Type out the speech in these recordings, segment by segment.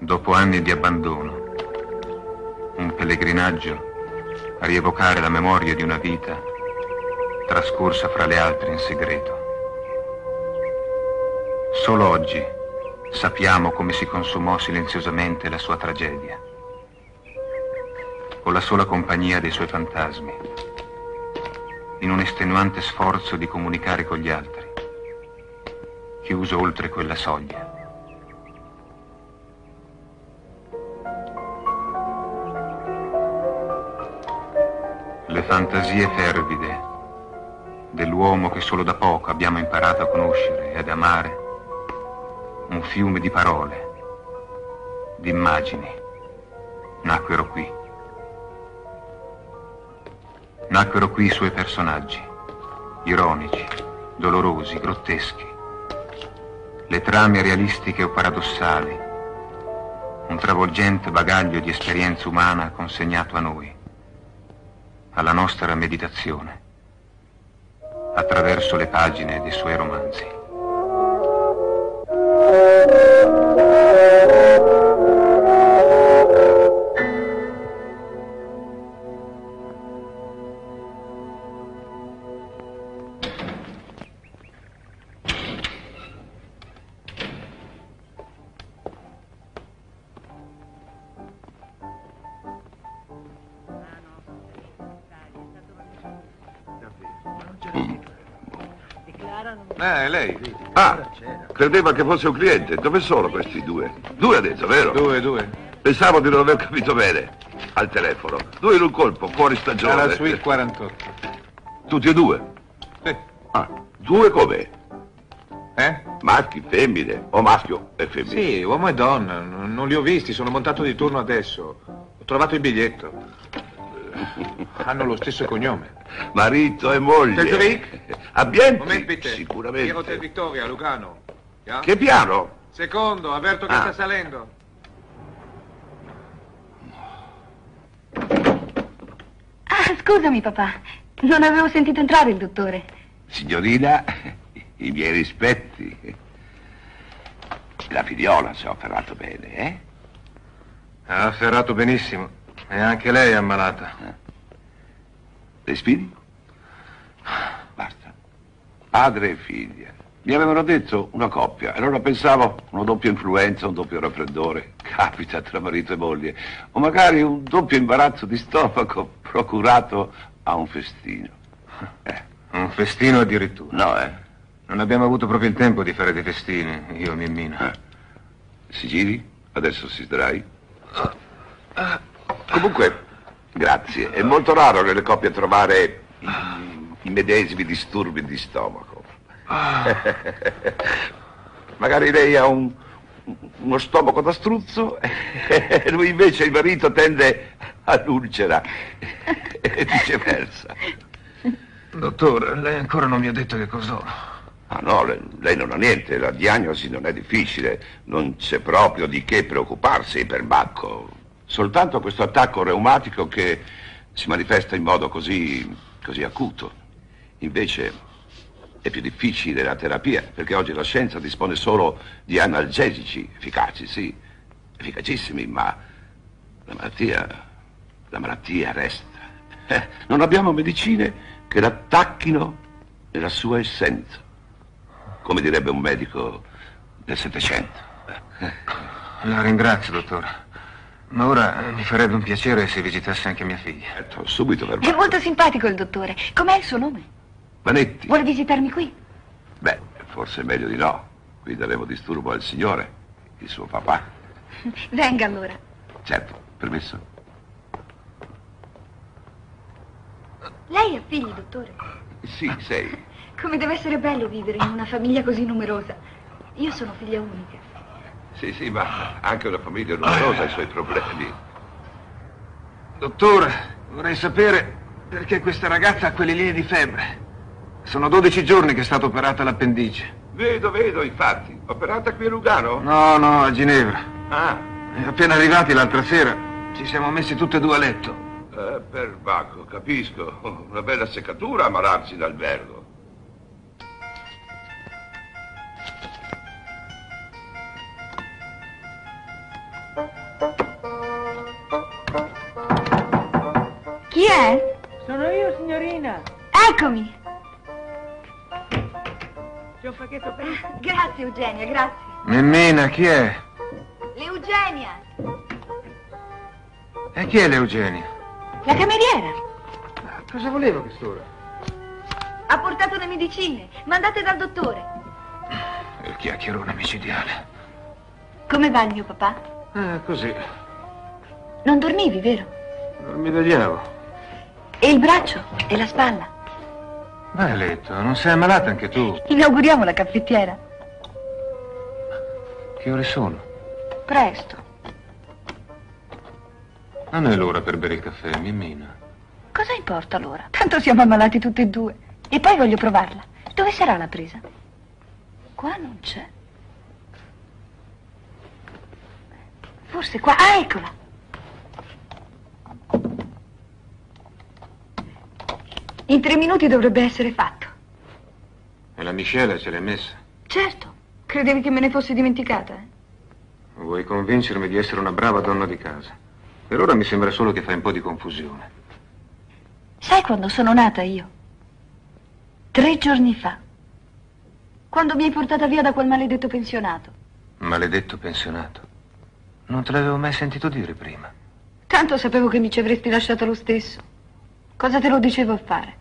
Dopo anni di abbandono, un pellegrinaggio a rievocare la memoria di una vita trascorsa fra le altre in segreto. Solo oggi sappiamo come si consumò silenziosamente la sua tragedia, con la sola compagnia dei suoi fantasmi, in un estenuante sforzo di comunicare con gli altri, chiuso oltre quella soglia. Le fantasie fervide dell'uomo che solo da poco abbiamo imparato a conoscere e ad amare, un fiume di parole, di immagini, nacquero qui. Nacquero qui i suoi personaggi, ironici, dolorosi, grotteschi, le trame realistiche o paradossali, un travolgente bagaglio di esperienza umana consegnato a noi, alla nostra meditazione, attraverso le pagine dei suoi romanzi. Lei? Ah, credeva che fosse un cliente. Dove sono questi due? Due ha detto, vero? Due. Pensavo di non aver capito bene. Al telefono. Due in un colpo, fuori stagione. Alla suite 48. Tutti e due? Sì. Ah, due come? Maschi, femmine, o maschio e femmina? Sì, uomo e donna. Non li ho visti, sono montato di turno adesso. Ho trovato il biglietto. Hanno lo stesso cognome. Marito e moglie. Telgric? Ambienti? Moment bitte. Sicuramente. Hier Hotel Victoria, Lugano. Ja? Che piano? Secondo, avverto che sta salendo. Ah, scusami papà, non avevo sentito entrare il dottore. Signorina, i miei rispetti. La figliola si è afferrato bene, eh? Ha afferrato benissimo. E anche lei è ammalata. Respiri? Basta. Padre e figlia. Mi avevano detto una coppia, e allora pensavo una doppia influenza, un doppio raffreddore. Capita tra marito e moglie. O magari un doppio imbarazzo di stomaco procurato a un festino. Un festino addirittura. No, Non abbiamo avuto proprio il tempo di fare dei festini, io e Mimmina. Si giri? Adesso si sdrai? Comunque, grazie. È molto raro nelle coppie trovare i medesimi disturbi di stomaco. Magari lei ha uno stomaco da struzzo e lui invece, il marito, tende all'ulcera e viceversa. Dottore, lei ancora non mi ha detto che cos'ho. Ah no, lei non ha niente, la diagnosi non è difficile, non c'è proprio di che preoccuparsi, perbacco. Soltanto questo attacco reumatico che si manifesta in modo così acuto. Invece è più difficile la terapia, perché oggi la scienza dispone solo di analgesici efficaci, sì, efficacissimi, ma la malattia resta. Non abbiamo medicine che l'attacchino nella sua essenza, come direbbe un medico del Settecento. La ringrazio, dottore. Ma ora mi farebbe un piacere se visitasse anche mia figlia. Certo, subito per È molto simpatico il dottore. Com'è il suo nome? Vanetti. Vuole visitarmi qui? Beh, forse è meglio di no. Qui daremo disturbo al signore, il suo papà. Venga allora. Certo, permesso? Lei ha figli, dottore? Sì, sei. Come deve essere bello vivere in una famiglia così numerosa. Io sono figlia unica. Sì, ma anche una famiglia numerosa ha i suoi problemi. Dottore, vorrei sapere perché questa ragazza ha quelle linee di febbre. Sono 12 giorni che è stata operata l'appendice. Vedo, infatti. Operata qui a Lugano? No, a Ginevra. Ah. E appena arrivati l'altra sera ci siamo messi tutte e due a letto. Perbacco, capisco. Una bella seccatura ammalarsi in albergo. Chi è? Sono io, signorina. Eccomi. C'è un pacchetto per... Grazie, Eugenia, grazie. Nemmina, chi è? L'Eugenia. E chi è l'Eugenia? La cameriera. Cosa voleva quest'ora? Ha portato le medicine, mandate dal dottore. Il chiacchierone micidiale. Come va il mio papà? Così. Non dormivi, vero? Non mi vegliavo. E il braccio? E la spalla? Vai a letto, non sei ammalata anche tu. Inauguriamo la caffettiera. Che ore sono? Presto. Non è l'ora per bere il caffè, Mimina. Cosa importa allora? Tanto siamo ammalati tutti e due. E poi voglio provarla. Dove sarà la presa? Qua non c'è. Forse qua. Ah, eccola. In 3 minuti dovrebbe essere fatto. E la miscela ce l'hai messa? Certo. Credevi che me ne fossi dimenticata, eh? Vuoi convincermi di essere una brava donna di casa? Per ora mi sembra solo che fai un po' di confusione. Sai quando sono nata io? 3 giorni fa. Quando mi hai portata via da quel maledetto pensionato. Maledetto pensionato. Non te l'avevo mai sentito dire prima. Tanto sapevo che mi ci avresti lasciato lo stesso. Cosa te lo dicevo a fare?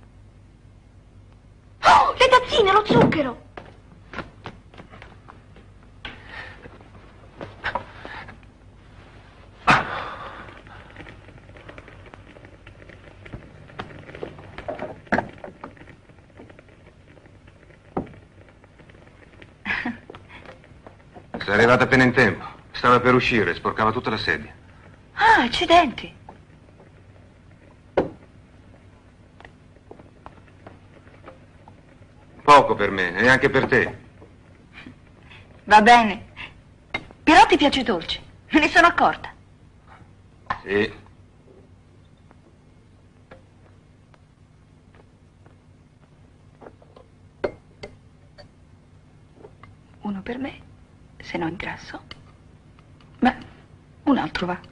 Oh, le tazzine, lo zucchero! Sei arrivata appena in tempo. Stava per uscire, sporcava tutta la sedia. Ah, accidenti. Poco per me, e anche per te. Va bene. Però ti piace dolce. Me ne sono accorta. Sì. Uno per me, se no ingrasso. Beh, un altro va.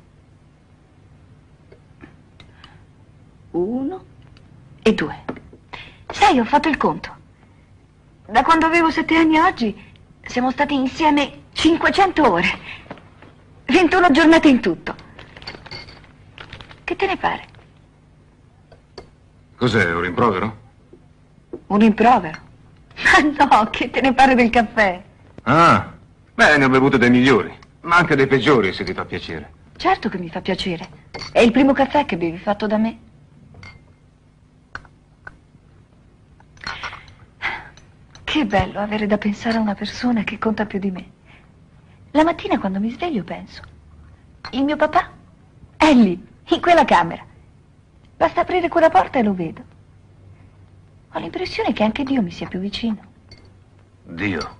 1 e 2. Sai, ho fatto il conto. Da quando avevo 7 anni a oggi siamo stati insieme 500 ore. 21 giornate in tutto. Che te ne pare? Cos'è, un rimprovero? Un rimprovero? Ma no, che te ne pare del caffè? Ah, beh, ne ho bevuto dei migliori, ma anche dei peggiori, se ti fa piacere. Certo che mi fa piacere. È il primo caffè che bevi fatto da me. Che bello avere da pensare a una persona che conta più di me. La mattina quando mi sveglio penso, il mio papà è lì, in quella camera. Basta aprire quella porta e lo vedo. Ho l'impressione che anche Dio mi sia più vicino. Dio.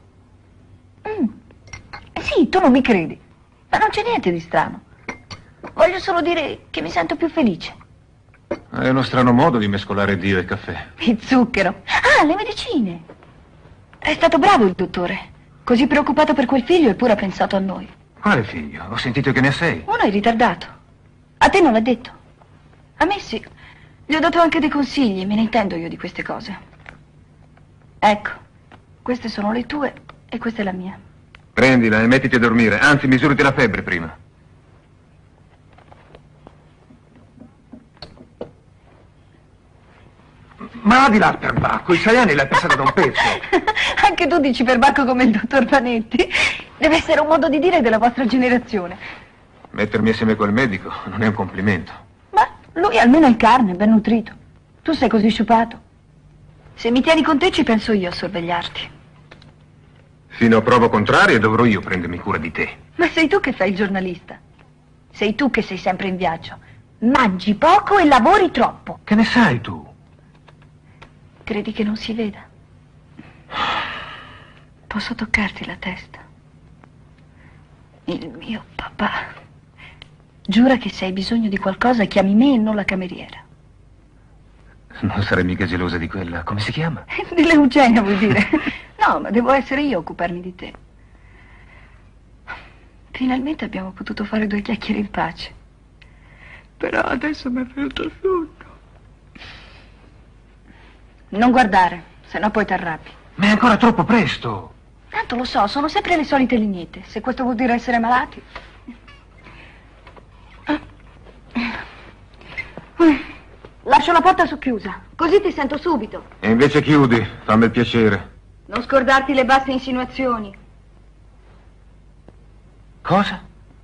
Sì, tu non mi credi, ma non c'è niente di strano. Voglio solo dire che mi sento più felice. È uno strano modo di mescolare Dio e il caffè. Il zucchero. Ah, le medicine. È stato bravo il dottore. Così preoccupato per quel figlio eppure ha pensato a noi. Quale figlio? Ho sentito che ne ha 6. Uno è ritardato. A te non l'ha detto. A me sì. Gli ho dato anche dei consigli, me ne intendo io di queste cose. Ecco, queste sono le tue e questa è la mia. Prendila e mettiti a dormire, anzi misurati la febbre prima. Ma di là per Bacco, i 6 anni l'hai passata da un pezzo. Anche tu dici per Bacco come il dottor Panetti. Deve essere un modo di dire della vostra generazione. Mettermi assieme col medico non è un complimento. Ma lui almeno è carne, ben nutrito. Tu sei così sciupato. Se mi tieni con te ci penso io a sorvegliarti. Fino a prova contraria dovrò io prendermi cura di te. Ma sei tu che fai il giornalista. Sei tu che sei sempre in viaggio. Mangi poco e lavori troppo. Che ne sai tu? Credi che non si veda? Posso toccarti la testa? Il mio papà. Giura che se hai bisogno di qualcosa chiami me e non la cameriera. Non sarei mica gelosa di quella. Come si chiama? Dell'Eugenia vuol dire? No, ma devo essere io a occuparmi di te. Finalmente abbiamo potuto fare 2 chiacchiere in pace. Però adesso mi è venuto il sonno. Non guardare, sennò poi ti arrabbi. Ma è ancora troppo presto. Tanto lo so, sono sempre le solite lignette. Se questo vuol dire essere malati. Lascio la porta socchiusa, così ti sento subito. E invece chiudi, fammi il piacere. Non scordarti le basse insinuazioni. Cosa?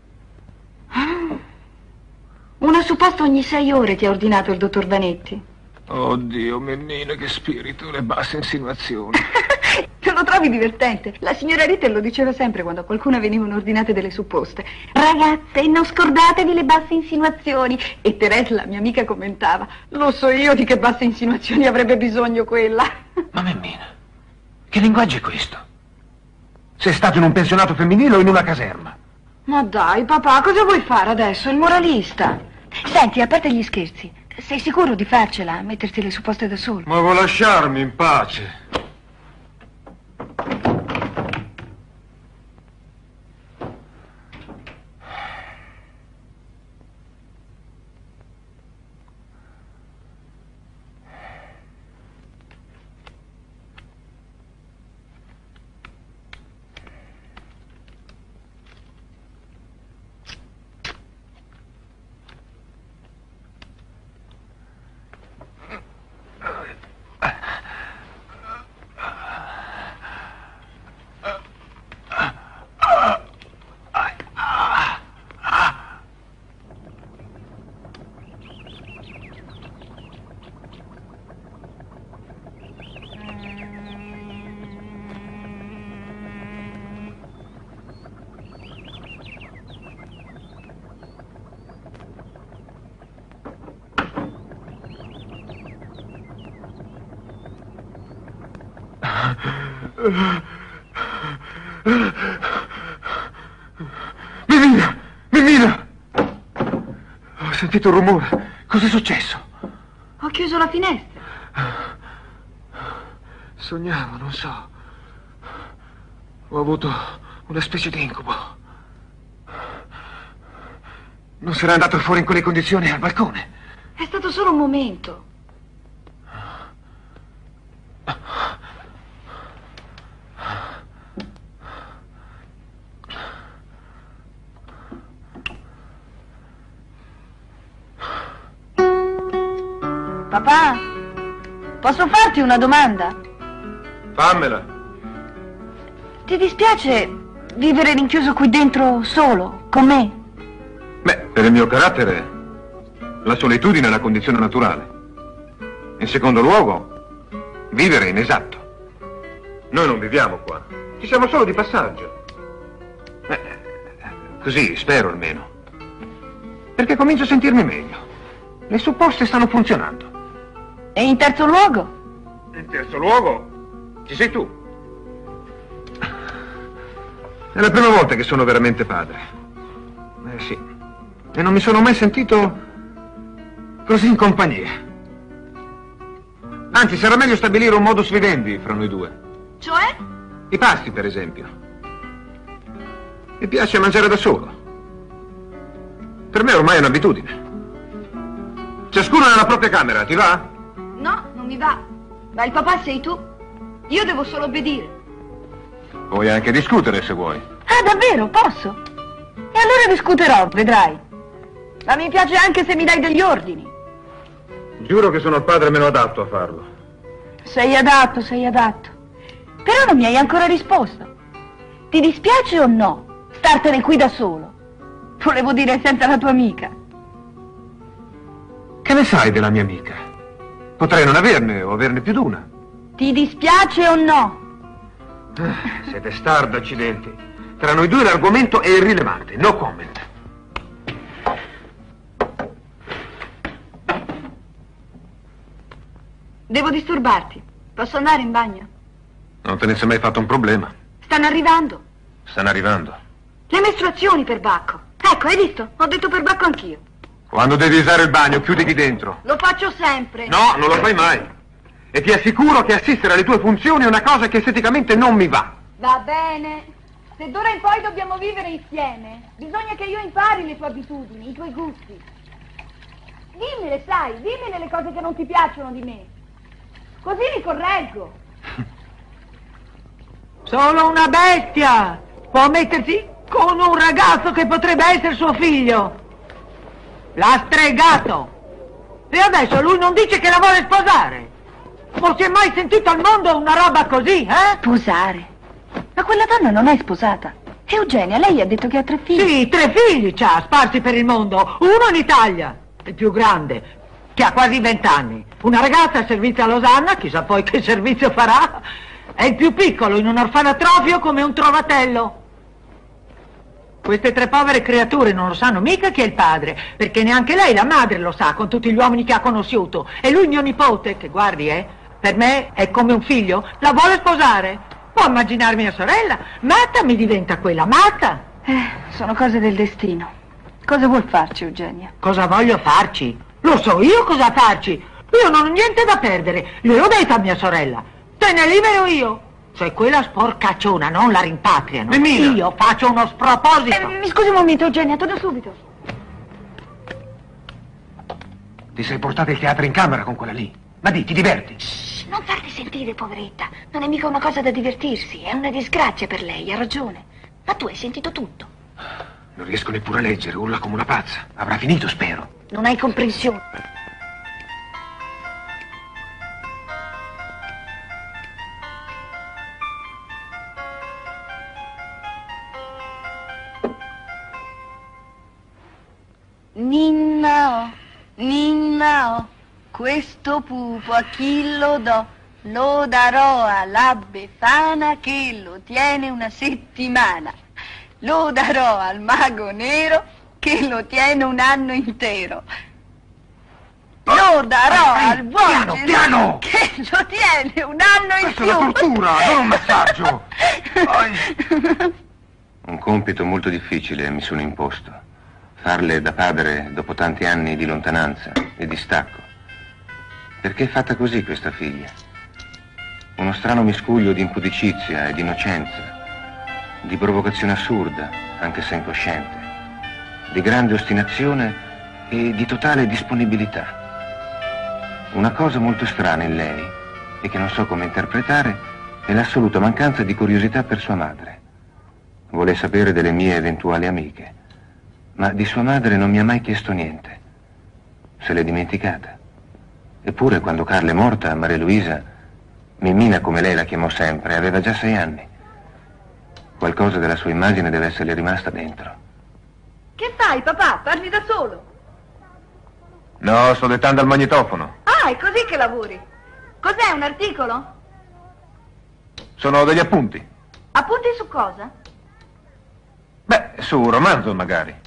Una supposta ogni 6 ore ti ha ordinato il dottor Vanetti. Oddio, Mennina, che spirito, le basse insinuazioni. Te lo trovi divertente? La signora Ritter lo diceva sempre quando a qualcuno venivano ordinate delle supposte. Ragazze, non scordatevi le basse insinuazioni. E Teresa, la mia amica, commentava: lo so io di che basse insinuazioni avrebbe bisogno quella. Ma Mennina, che linguaggio è questo? Sei stato in un pensionato femminile o in una caserma? Ma dai, papà, cosa vuoi fare adesso? Il moralista. Senti, a parte gli scherzi, sei sicuro di farcela, metterti le supposte da solo? Ma vuoi lasciarmi in pace? Mimina! Mimina! Ho sentito un rumore. Cos'è successo? Ho chiuso la finestra. Sognavo, non so. Ho avuto una specie di incubo. Non sarà andato fuori in quelle condizioni al balcone? È stato solo un momento. Papà, posso farti una domanda? Fammela. Ti dispiace vivere rinchiuso qui dentro solo, con me? Beh, per il mio carattere, la solitudine è una condizione naturale. In secondo luogo, vivere è inesatto. Noi non viviamo qua, ci siamo solo di passaggio. Così, spero almeno. Perché comincio a sentirmi meglio. Le supposte stanno funzionando. E in terzo luogo? In terzo luogo, ci sei tu. È la prima volta che sono veramente padre. Sì. E non mi sono mai sentito così in compagnia. Anzi, sarà meglio stabilire un modus vivendi fra noi due. Cioè? I pasti, per esempio. Mi piace mangiare da solo. Per me ormai è un'abitudine. Ciascuno nella propria camera, ti va? No, non mi va. Ma il papà sei tu. Io devo solo obbedire. Puoi anche discutere se vuoi. Ah, davvero? Posso? E allora discuterò, vedrai. Ma mi piace anche se mi dai degli ordini. Giuro che sono il padre meno adatto a farlo. Sei adatto, sei adatto. Però non mi hai ancora risposto. Ti dispiace o no startene qui da solo? Volevo dire senza la tua amica. Che ne sai della mia amica? Potrei non averne o averne più d'una. Ti dispiace o no? Sei testardo, accidenti. Tra noi due l'argomento è irrilevante. No comment. Devo disturbarti. Posso andare in bagno? Non te ne sei mai fatto un problema. Stanno arrivando. Stanno arrivando. Le mestruazioni, perbacco. Ecco, hai visto? Ho detto perbacco anch'io. Quando devi usare il bagno, chiuditi dentro. Lo faccio sempre. No, non lo fai mai. E ti assicuro che assistere alle tue funzioni è una cosa che esteticamente non mi va. Va bene. Se d'ora in poi dobbiamo vivere insieme, bisogna che io impari le tue abitudini, i tuoi gusti. Dimmele, sai, dimmele le cose che non ti piacciono di me. Così li correggo. Solo una bestia può mettersi con un ragazzo che potrebbe essere suo figlio. L'ha stregato. E adesso lui non dice che la vuole sposare. Non si è mai sentito al mondo una roba così, eh? Sposare? Ma quella donna non è sposata. Eugenia, lei ha detto che ha 3 figli. Sì, 3 figli c'ha, sparsi per il mondo. Uno in Italia, il più grande, che ha quasi 20 anni. Una ragazza a servizio a Losanna, chissà poi che servizio farà. E il più piccolo in un orfanatrofio come un trovatello. Queste 3 povere creature non lo sanno mica chi è il padre, perché neanche lei, la madre, lo sa, con tutti gli uomini che ha conosciuto. E lui, mio nipote, che guardi, per me è come un figlio, la vuole sposare. Può immaginare mia sorella, matta mi diventa quella, matta. Sono cose del destino. Cosa vuol farci, Eugenia? Cosa voglio farci? Lo so io cosa farci. Io non ho niente da perdere, gliel'ho detto a mia sorella. Te ne libero io. Se quella sporcacciona non la rimpatriano, io faccio uno sproposito. Mi scusi un momento, Eugenia, torno subito. Ti sei portato il teatro in camera con quella lì. Ma ti diverti? Shh, non farti sentire, poveretta. Non è mica una cosa da divertirsi, è una disgrazia per lei, ha ragione. Ma tu hai sentito tutto. Non riesco neppure a leggere, urla come una pazza. Avrà finito, spero. Non hai comprensione. Ninna, questo pupo a chi lo do? Lo darò alla Befana che lo tiene una settimana. Lo darò al mago nero che lo tiene un anno intero. Lo darò al buon piano! che lo tiene un anno in Questa più. è una tortura, non un massaggio. Un compito molto difficile mi sono imposto. Farle da padre dopo tanti anni di lontananza e di stacco. Perché è fatta così questa figlia? Uno strano miscuglio di impudicizia e di innocenza, di provocazione assurda, anche se incosciente, di grande ostinazione e di totale disponibilità. Una cosa molto strana in lei, e che non so come interpretare, è l'assoluta mancanza di curiosità per sua madre. Vuole sapere delle mie eventuali amiche, ma di sua madre non mi ha mai chiesto niente. Se l'è dimenticata. Eppure quando Carla è morta, Maria Luisa, Mimina come lei la chiamò sempre, aveva già 6 anni. Qualcosa della sua immagine deve esserle rimasta dentro. Che fai, papà? Parli da solo? No, sto dettando al magnetofono. Ah, è così che lavori. Cos'è, un articolo? Sono degli appunti. Appunti su cosa? Beh, su un romanzo magari.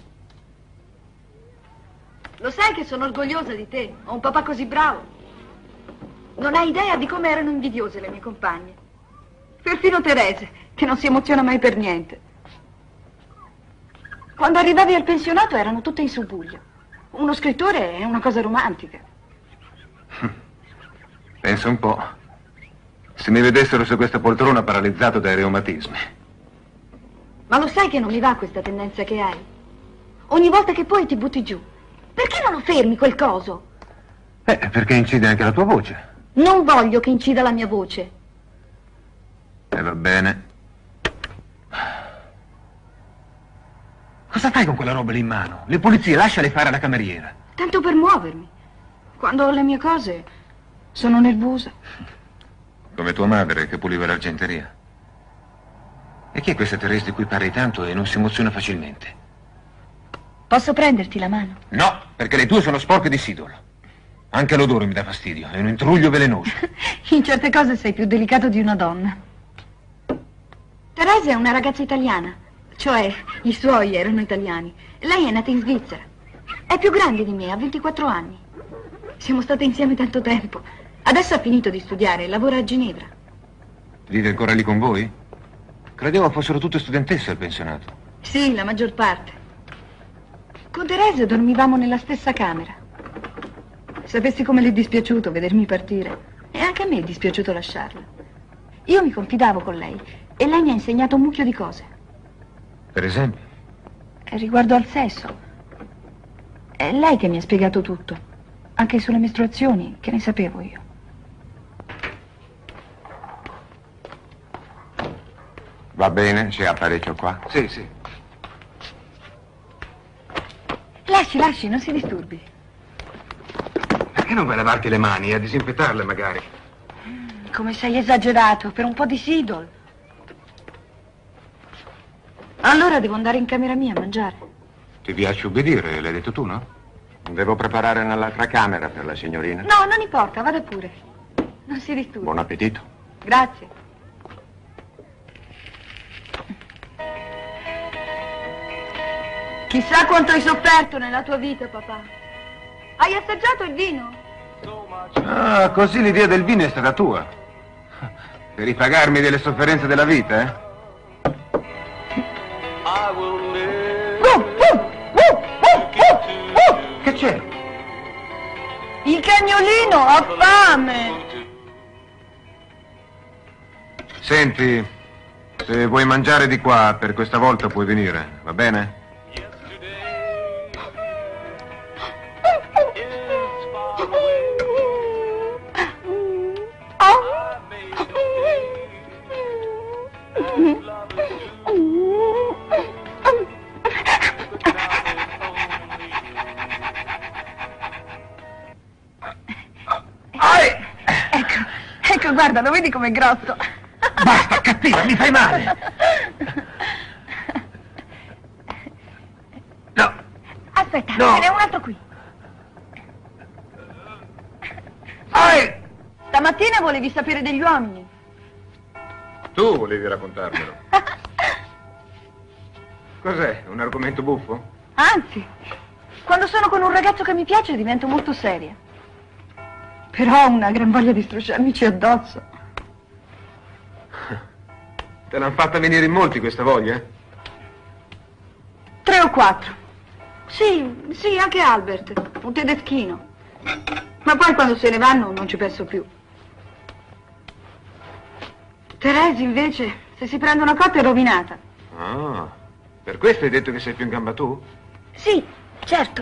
Lo sai che sono orgogliosa di te, ho un papà così bravo. Non hai idea di come erano invidiose le mie compagne. Perfino Terese, che non si emoziona mai per niente. Quando arrivavi al pensionato erano tutte in subbuglio. Uno scrittore è una cosa romantica. Pensa un po'. Se mi vedessero su questa poltrona paralizzato dai reumatismi. Ma lo sai che non mi va questa tendenza che hai? Ogni volta che puoi ti butti giù. Perché non lo fermi quel coso? Perché incide anche la tua voce. Non voglio che incida la mia voce. Va bene. Cosa fai con quella roba lì in mano? Le pulizie, lasciale fare alla cameriera. Tanto per muovermi. Quando ho le mie cose, sono nervosa. Come tua madre che puliva l'argenteria. E chi è questa Teresa di cui parli tanto e non si emoziona facilmente? Posso prenderti la mano? No, perché le tue sono sporche di sidolo. Anche l'odore mi dà fastidio, è un intruglio velenoso. In certe cose sei più delicato di una donna. Teresa è una ragazza italiana, cioè i suoi erano italiani. Lei è nata in Svizzera. È più grande di me, ha 24 anni. Siamo state insieme tanto tempo. Adesso ha finito di studiare e lavora a Ginevra. Vive ancora lì con voi? Credevo fossero tutte studentesse al pensionato. Sì, la maggior parte. Con Teresa dormivamo nella stessa camera. Sapessi come le è dispiaciuto vedermi partire. E anche a me è dispiaciuto lasciarla. Io mi confidavo con lei e lei mi ha insegnato un mucchio di cose. Per esempio? Riguardo al sesso. È lei che mi ha spiegato tutto. Anche sulle mestruazioni, che ne sapevo io. Va bene, c'è apparecchio qua? Sì, sì. Lasci, non si disturbi. Perché non vai a lavarti le mani e a disinfettarle magari? Come sei esagerato, per un po' di Sidol. Allora devo andare in camera mia a mangiare. Ti piace ubbidire, l'hai detto tu, no? Devo preparare nell'altra camera per la signorina. No, non importa, vada pure. Non si disturbi. Buon appetito. Grazie. Chissà quanto hai sofferto nella tua vita, papà. Hai assaggiato il vino? Ah, così l'idea del vino è stata tua. Per ripagarmi delle sofferenze della vita, eh? Che c'è? Il cagnolino ha fame. Senti, se vuoi mangiare di qua, per questa volta puoi venire, va bene? Ecco, guarda, lo vedi com'è grosso? Basta, cattiva, mi fai male! No! Aspetta, No. ce n'è un altro qui. Stamattina volevi sapere degli uomini. Tu volevi raccontarmelo. Cos'è? Un argomento buffo? Anzi, quando sono con un ragazzo che mi piace divento molto seria. Però ho una gran voglia di strusciarmici addosso. Te l'hanno fatta venire in molti questa voglia? 3 o 4. Sì, anche Albert, un tedeschino. Ma poi quando se ne vanno non ci penso più. Teresa invece, se si prende una cotta è rovinata. Ah, per questo hai detto che sei più in gamba tu? Sì, certo.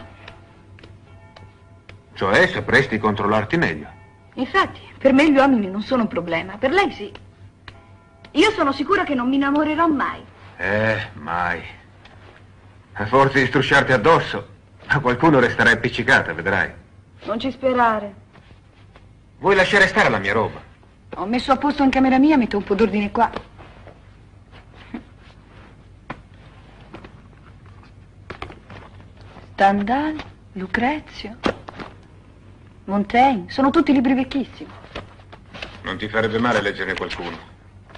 Cioè sapresti controllarti meglio. Infatti, per me gli uomini non sono un problema, per lei sì. Io sono sicura che non mi innamorerò mai. Mai. A forza di strusciarti addosso, a qualcuno resterà appiccicata, vedrai. Non ci sperare. Vuoi lasciare stare la mia roba? Ho messo a posto in camera mia, metto un po' d'ordine qua. Stendhal, Lucrezio, Montaigne, sono tutti libri vecchissimi. Non ti farebbe male leggere qualcuno.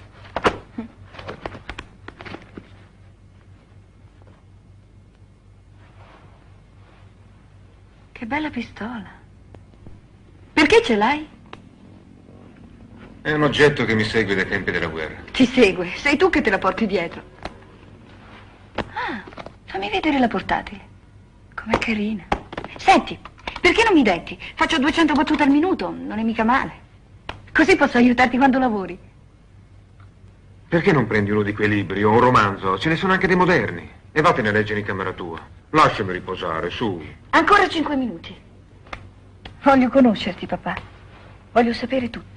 Che bella pistola. Perché ce l'hai? È un oggetto che mi segue dai tempi della guerra. Ti segue, sei tu che te la porti dietro. Ah, fammi vedere la portatile. Com'è carina. Senti, perché non mi detti? Faccio 200 battute al minuto, non è mica male. Così posso aiutarti quando lavori. Perché non prendi uno di quei libri o un romanzo? Ce ne sono anche dei moderni. E vattene a leggere in camera tua. Lasciami riposare, su. Ancora 5 minuti. Voglio conoscerti, papà. Voglio sapere tutto.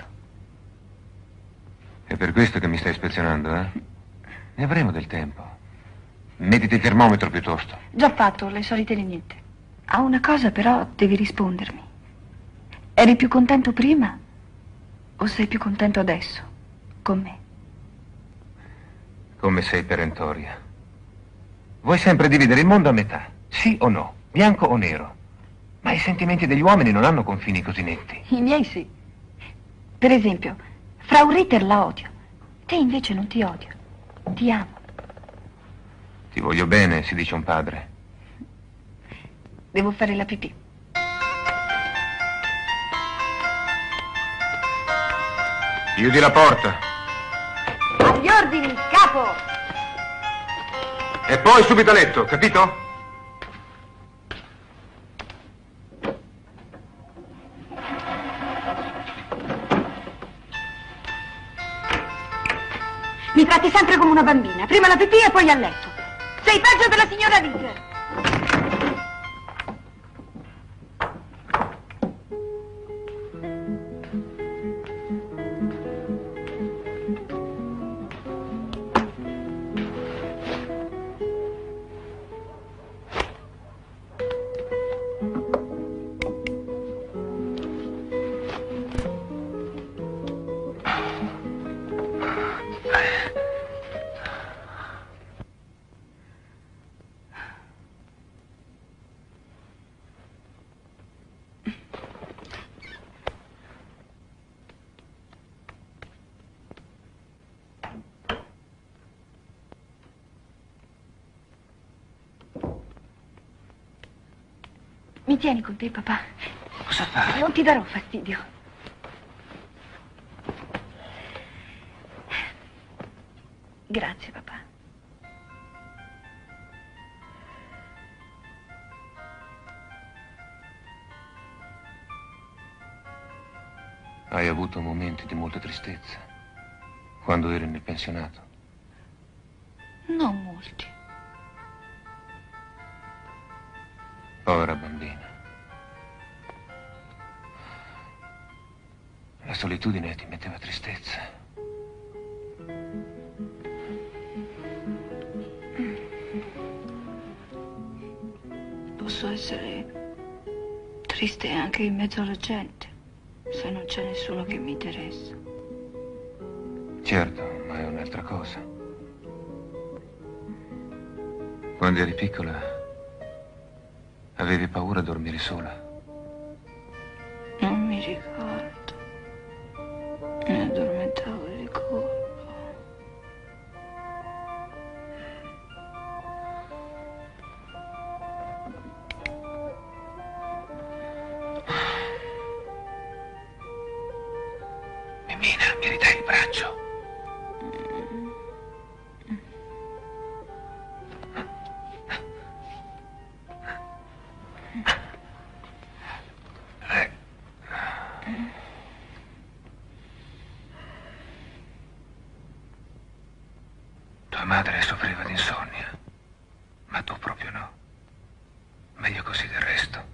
È per questo che mi stai ispezionando, eh? Ne avremo del tempo. Mettiti il termometro piuttosto. Già fatto, le solite legnette. A una cosa però devi rispondermi. Eri più contento prima o sei più contento adesso? Con me? Come sei perentoria. Vuoi sempre dividere il mondo a metà, sì o no, bianco o nero. Ma i sentimenti degli uomini non hanno confini così netti. I miei sì. Per esempio, Frau Ritter la odio. Te invece non ti odio. Ti amo. Ti voglio bene, si dice un padre. Devo fare la pipì. Chiudi la porta. Agli ordini, capo! E poi subito a letto, capito? Mi tratti sempre come una bambina. Prima la pipì e poi a letto. Sei peggio della signora Ritter. Mi tieni con te, papà? Cosa fai? Non ti darò fastidio. Grazie, papà. Hai avuto momenti di molta tristezza quando eri nel pensionato? Non molti. Povera bambina. La solitudine ti metteva tristezza. Posso essere triste anche in mezzo alla gente, se non c'è nessuno che mi interessa. Certo, ma è un'altra cosa. Quando eri piccola, avevi paura a dormire sola? Non mi ricordo. Mi addormentavo di colpo. Mimina, mi ridai il braccio? Tua madre soffriva di insonnia, ma tu proprio no. Meglio così del resto.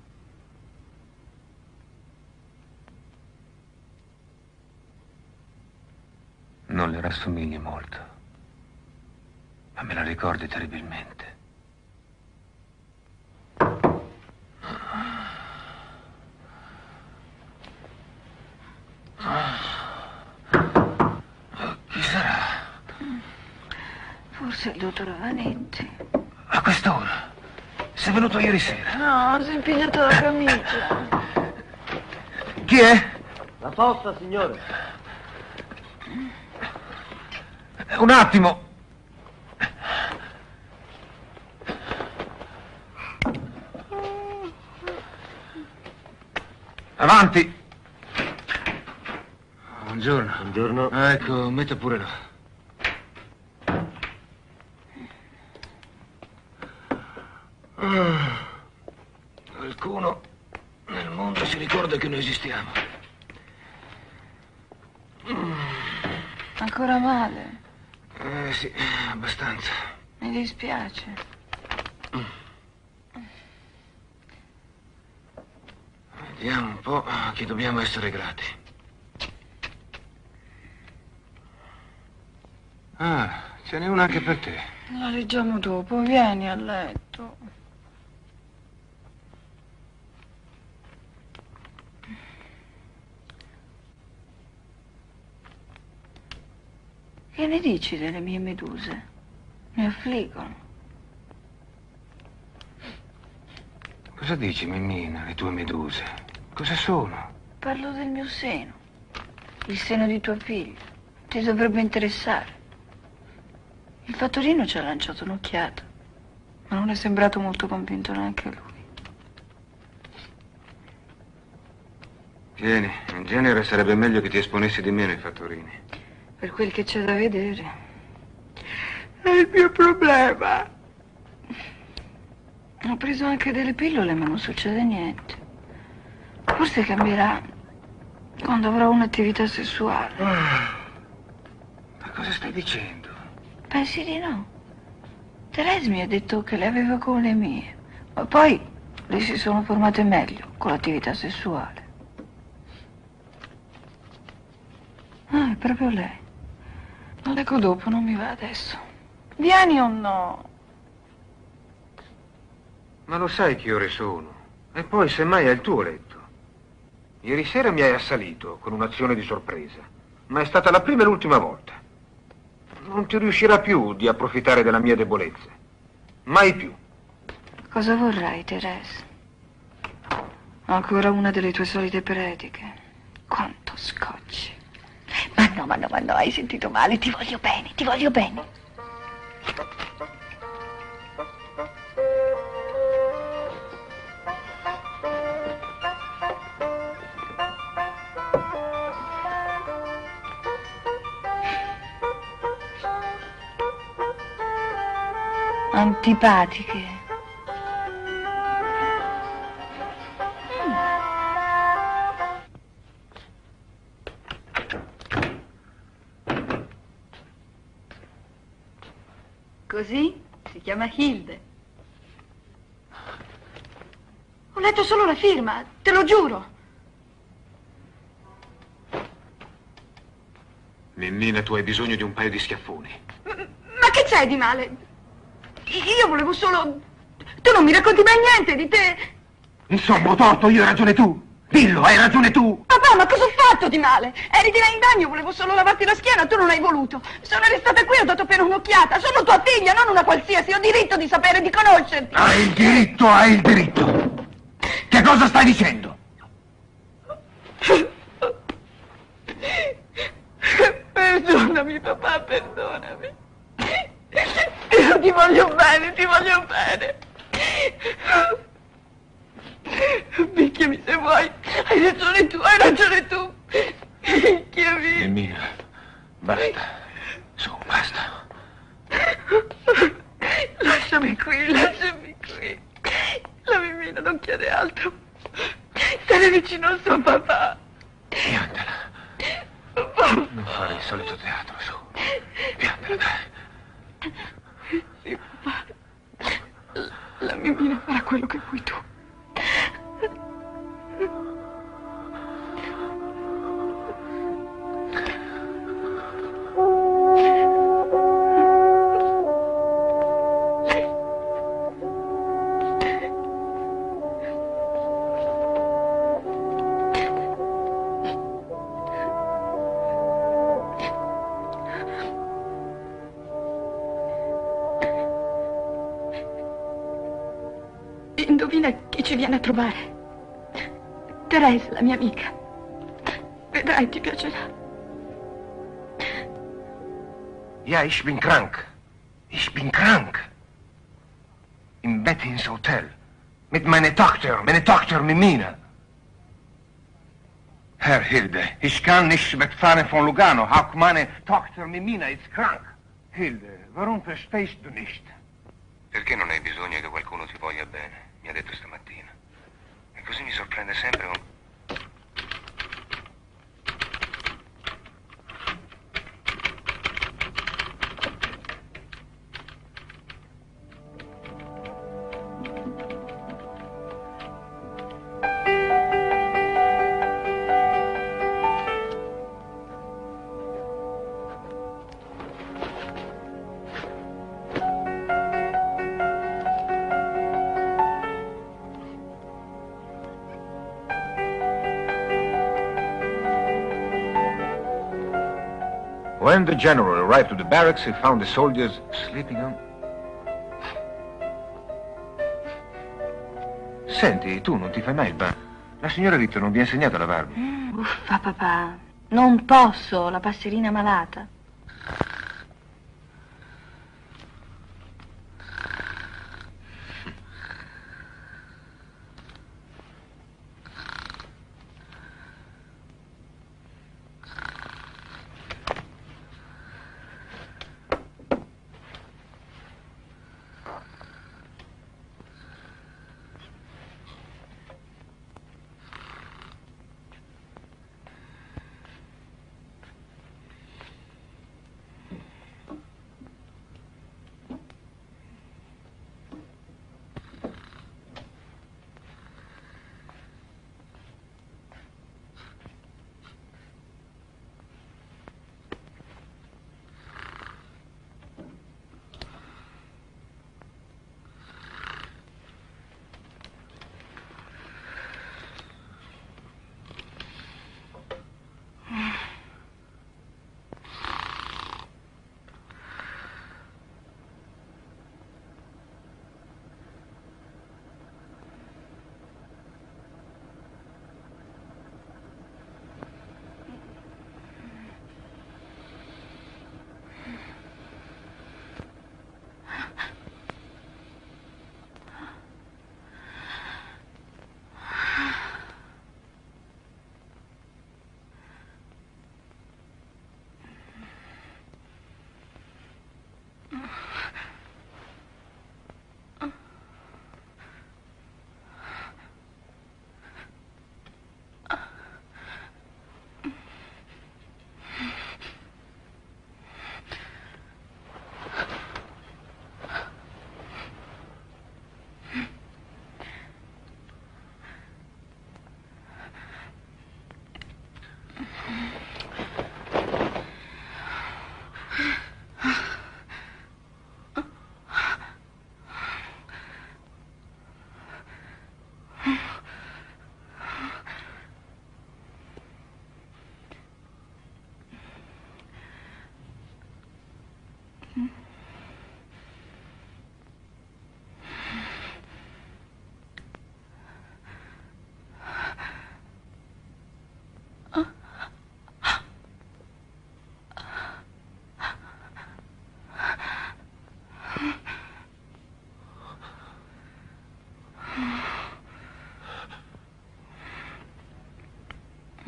Non le rassomigli molto, ma me la ricordi terribilmente. Chi sarà? Forse il dottor Vanetti. A quest'ora? Sei venuto ieri sera? No, si è impegnato la camicia. Chi è? La posta, signore. Un attimo. Avanti. Buongiorno. Buongiorno. Ecco, metta pure là. Qualcuno nel mondo si ricorda che noi esistiamo. Ancora male? Sì, abbastanza. Mi dispiace. Vediamo un po' a chi dobbiamo essere grati. Ah, ce n'è una anche per te. La leggiamo dopo, vieni a letto. Che ne dici delle mie meduse? Mi affliggono. Cosa dici, Mimina, le tue meduse? Cosa sono? Parlo del mio seno. Il seno di tua figlia. Ti dovrebbe interessare. Il fattorino ci ha lanciato un'occhiata, ma non è sembrato molto convinto neanche lui. Vieni, in genere sarebbe meglio che ti esponessi di meno ai fattorini. Per quel che c'è da vedere. È il mio problema. Ho preso anche delle pillole, ma non succede niente. Forse cambierà quando avrò un'attività sessuale. Ma cosa stai dicendo? Pensi di no? Therese mi ha detto che le aveva con le mie, ma poi le si sono formate meglio con l'attività sessuale. Ah, è proprio lei. La leggo dopo, non mi va adesso. Vieni o no? Ma lo sai che ore sono? E poi semmai è il tuo letto. Ieri sera mi hai assalito con un'azione di sorpresa, ma è stata la prima e l'ultima volta. Non ti riuscirà più di approfittare della mia debolezza. Mai più. Cosa vorrai, Therese? Ancora una delle tue solite prediche. Quanto scocci. Ma no, hai sentito male. Ti voglio bene, ti voglio bene. Antipatiche. Così si chiama Hilde. Ho letto solo la firma, te lo giuro. Ninnina, tu hai bisogno di un paio di schiaffoni. Ma che c'è di male? Io volevo solo... Tu non mi racconti mai niente di te. Insomma, ho torto, io hai ragione tu. Dillo, hai ragione tu. Papà, ma cosa ho fatto di male? Eri di là in bagno, volevo solo lavarti la schiena, tu non hai voluto. Sono restata qui, ho dato appena un'occhiata. Sono tua figlia, non una qualsiasi. Ho diritto di sapere, di conoscerti. Hai il diritto, hai il diritto. Che cosa stai dicendo? Perdonami, papà, perdonami. Io ti voglio bene, ti voglio bene. Picchiami se vuoi. Hai ragione tu, hai ragione tu. Picchiami. Ninnina, basta. Su, basta. Lasciami qui, lasciami qui. La Mimina non chiede altro. Stare vicino al suo papà. Piantala. Non fare il solito teatro, su. Piantala, dai. Sì, papà. La Mimina farà quello che vuoi tu. Indovina chi ci viene a trovare. Teresa, la mia amica. Vedrai, ti piacerà. Ja, ich bin krank. Ich bin krank. Im Bett ins Hotel. Mit meiner Tochter Mimina. Herr Hilde, ich kann nicht wegfahren von Lugano. Auch meine Tochter Mimina ist krank. Hilde, warum verstehst du nicht? Perché non hai bisogno che qualcuno ti voglia bene? Mi ha detto stamattina. E così mi sorprende sempre un... When the general arrived to the barracks, he found the soldiers sleeping on... Senti, tu non ti fai mai il bagno? La signora Rita non vi ha insegnato a lavarmi. Uffa, papà. Non posso, la passerina malata.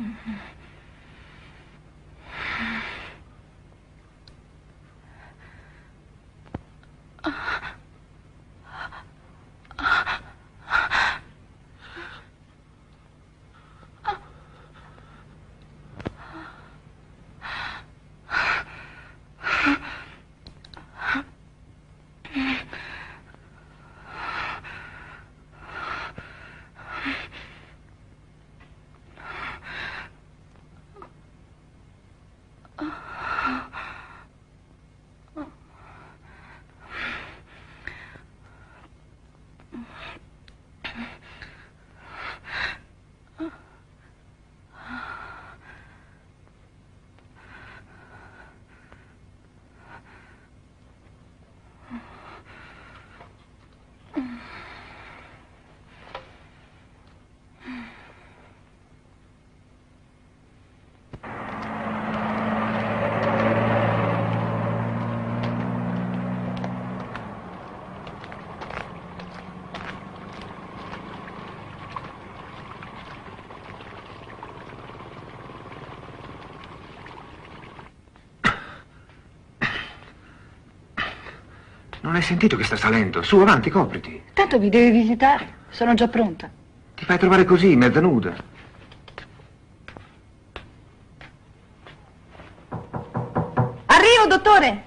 Non hai sentito che sta salendo? Su, avanti, copriti. Tanto vi devi visitare. Sono già pronta. Ti fai trovare così, mezza nuda. Arrivo, dottore!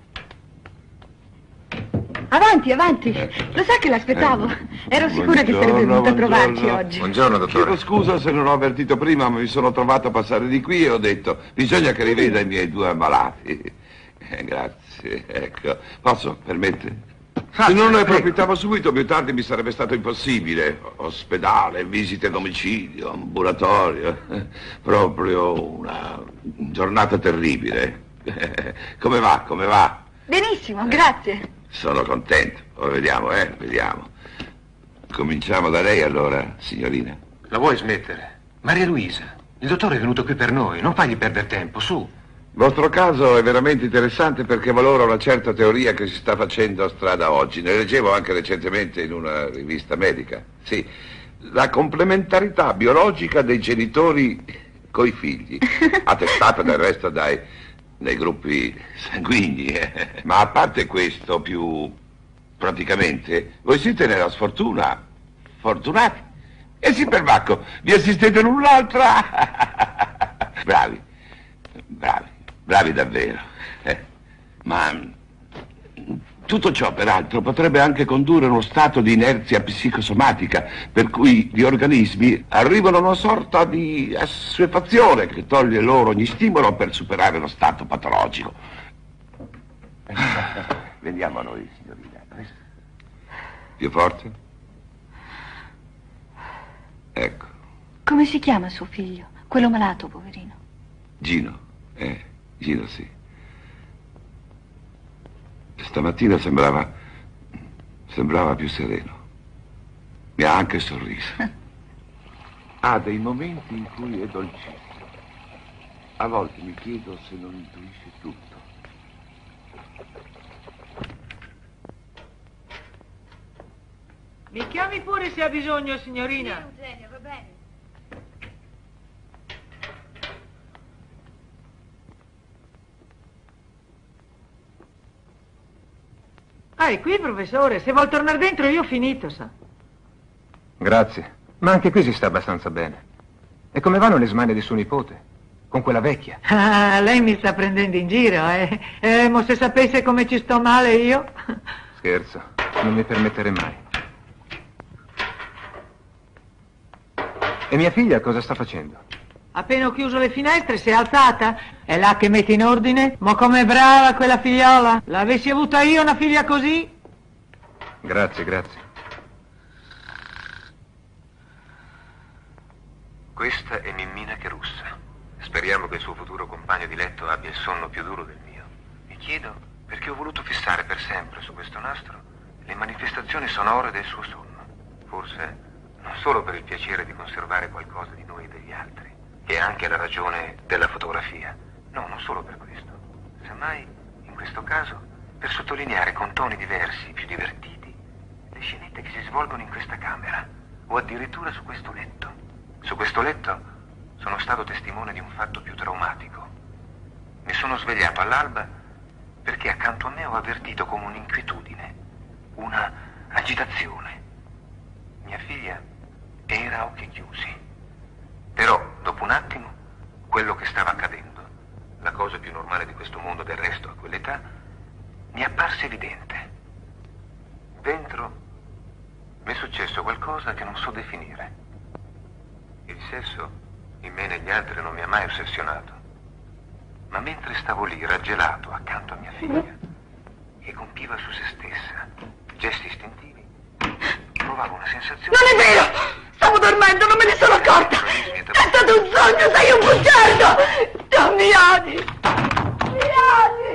Avanti, avanti. Lo sa che l'aspettavo? Ero sicura che sarebbe venuto a trovarci oggi. Buongiorno, dottore. Chiedo scusa se non ho avvertito prima, ma mi sono trovato a passare di qui e ho detto bisogna che riveda i miei due ammalati. Grazie, ecco. Posso, permette? Se non ne approfittavo subito, più tardi mi sarebbe stato impossibile. Ospedale, visite a domicilio, ambulatorio. Proprio una giornata terribile. Come va, come va? Benissimo, grazie. Sono contento. Vediamo, vediamo. Cominciamo da lei allora, signorina. La vuoi smettere? Maria Luisa, il dottore è venuto qui per noi, non fagli perdere tempo, su. Il vostro caso è veramente interessante perché valora una certa teoria che si sta facendo strada oggi. Ne leggevo anche recentemente in una rivista medica. Sì, la complementarità biologica dei genitori coi figli, attestata del resto dai gruppi sanguigni. Ma a parte questo, più praticamente, voi siete nella sfortuna, fortunati. E sì, perbacco, vi assistete l'un l'altra. Bravi, bravi. Bravi davvero. Ma tutto ciò, peraltro, potrebbe anche condurre a uno stato di inerzia psicosomatica, per cui gli organismi arrivano a una sorta di assuefazione che toglie loro ogni stimolo per superare lo stato patologico. Veniamo a noi, signorina. Più forte? Ecco. Come si chiama suo figlio? Quello malato, poverino. Gino. Gino, sì. Stamattina sembrava più sereno. Mi ha anche sorriso. Ha dei momenti in cui è dolcissimo. A volte mi chiedo se non intuisce tutto. Mi chiami pure se ha bisogno, signorina. Sì, Eugenio, va bene. Ah, è qui, professore. Se vuol tornare dentro io ho finito, sa. Grazie, ma anche qui si sta abbastanza bene. E come vanno le smanie di suo nipote? Con quella vecchia? Ah, lei mi sta prendendo in giro, eh? Ma se sapesse come ci sto male io. Scherzo, non mi permetterei mai. E mia figlia cosa sta facendo? Appena ho chiuso le finestre si è alzata. È là che mette in ordine. Ma com'è brava quella figliola. L'avessi avuta io una figlia così? Grazie, grazie. Questa è Mimmina che russa. Speriamo che il suo futuro compagno di letto abbia il sonno più duro del mio. Mi chiedo perché ho voluto fissare per sempre su questo nastro le manifestazioni sonore del suo sonno. Forse non solo per il piacere di conservare qualcosa di noi e degli altri, che è anche la ragione della fotografia. No, non solo per questo. Semmai, in questo caso, per sottolineare con toni diversi, più divertiti, le scenette che si svolgono in questa camera, o addirittura su questo letto. Su questo letto sono stato testimone di un fatto più traumatico. Mi sono svegliato all'alba perché accanto a me ho avvertito come un'inquietudine, una agitazione. Mia figlia era a occhi chiusi. Però, dopo un attimo, quello che stava accadendo, la cosa più normale di questo mondo del resto a quell'età, mi apparse evidente. Dentro mi è successo qualcosa che non so definire. Il sesso in me e negli altri non mi ha mai ossessionato. Ma mentre stavo lì, raggelato, accanto a mia figlia, che compiva su se stessa gesti istintivi, provavo una sensazione... Non è vero! Stavo dormendo, non me ne sono accorta! È stato un sogno, sei un bugiardo! Tu mi odi! Mi odi!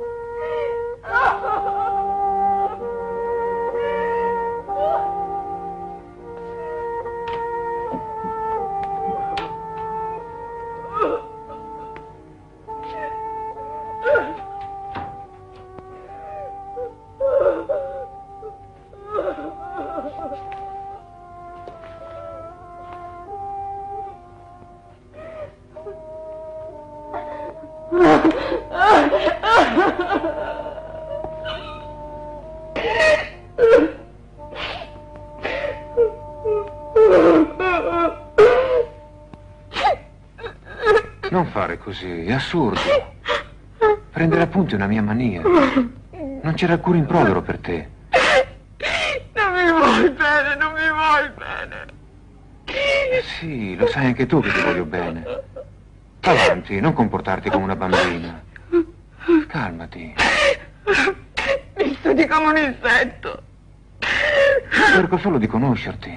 Non fare così, è assurdo. Prendere appunti è una mia mania. Non c'era alcun rimprovero per te. Non mi vuoi bene, non mi vuoi bene. Sì, lo sai anche tu che ti voglio bene. Avanti, non comportarti come una bambina. Calmati. Mi studi come un insetto. Cerco solo di conoscerti.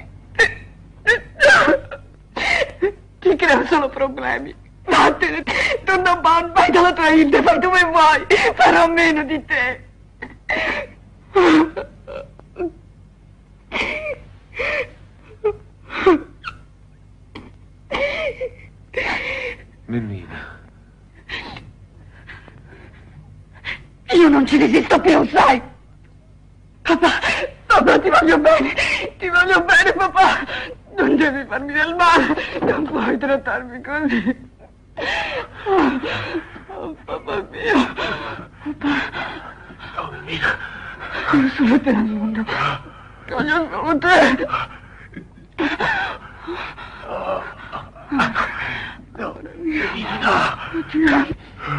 Ti creo solo problemi. Vattene, torna a Bonn, vai dalla tua Hilde, fai dove vuoi. Farò a meno di te. Memmina. Io non ci resisto più, sai? Papà, papà, ti voglio bene, papà. Non devi farmi del male, non puoi trattarmi così. Oh, papà mio, papà. Oh, Memmina. Voglio solo te al mondo. Voglio solo te. No, Memmina, no. Ti amo.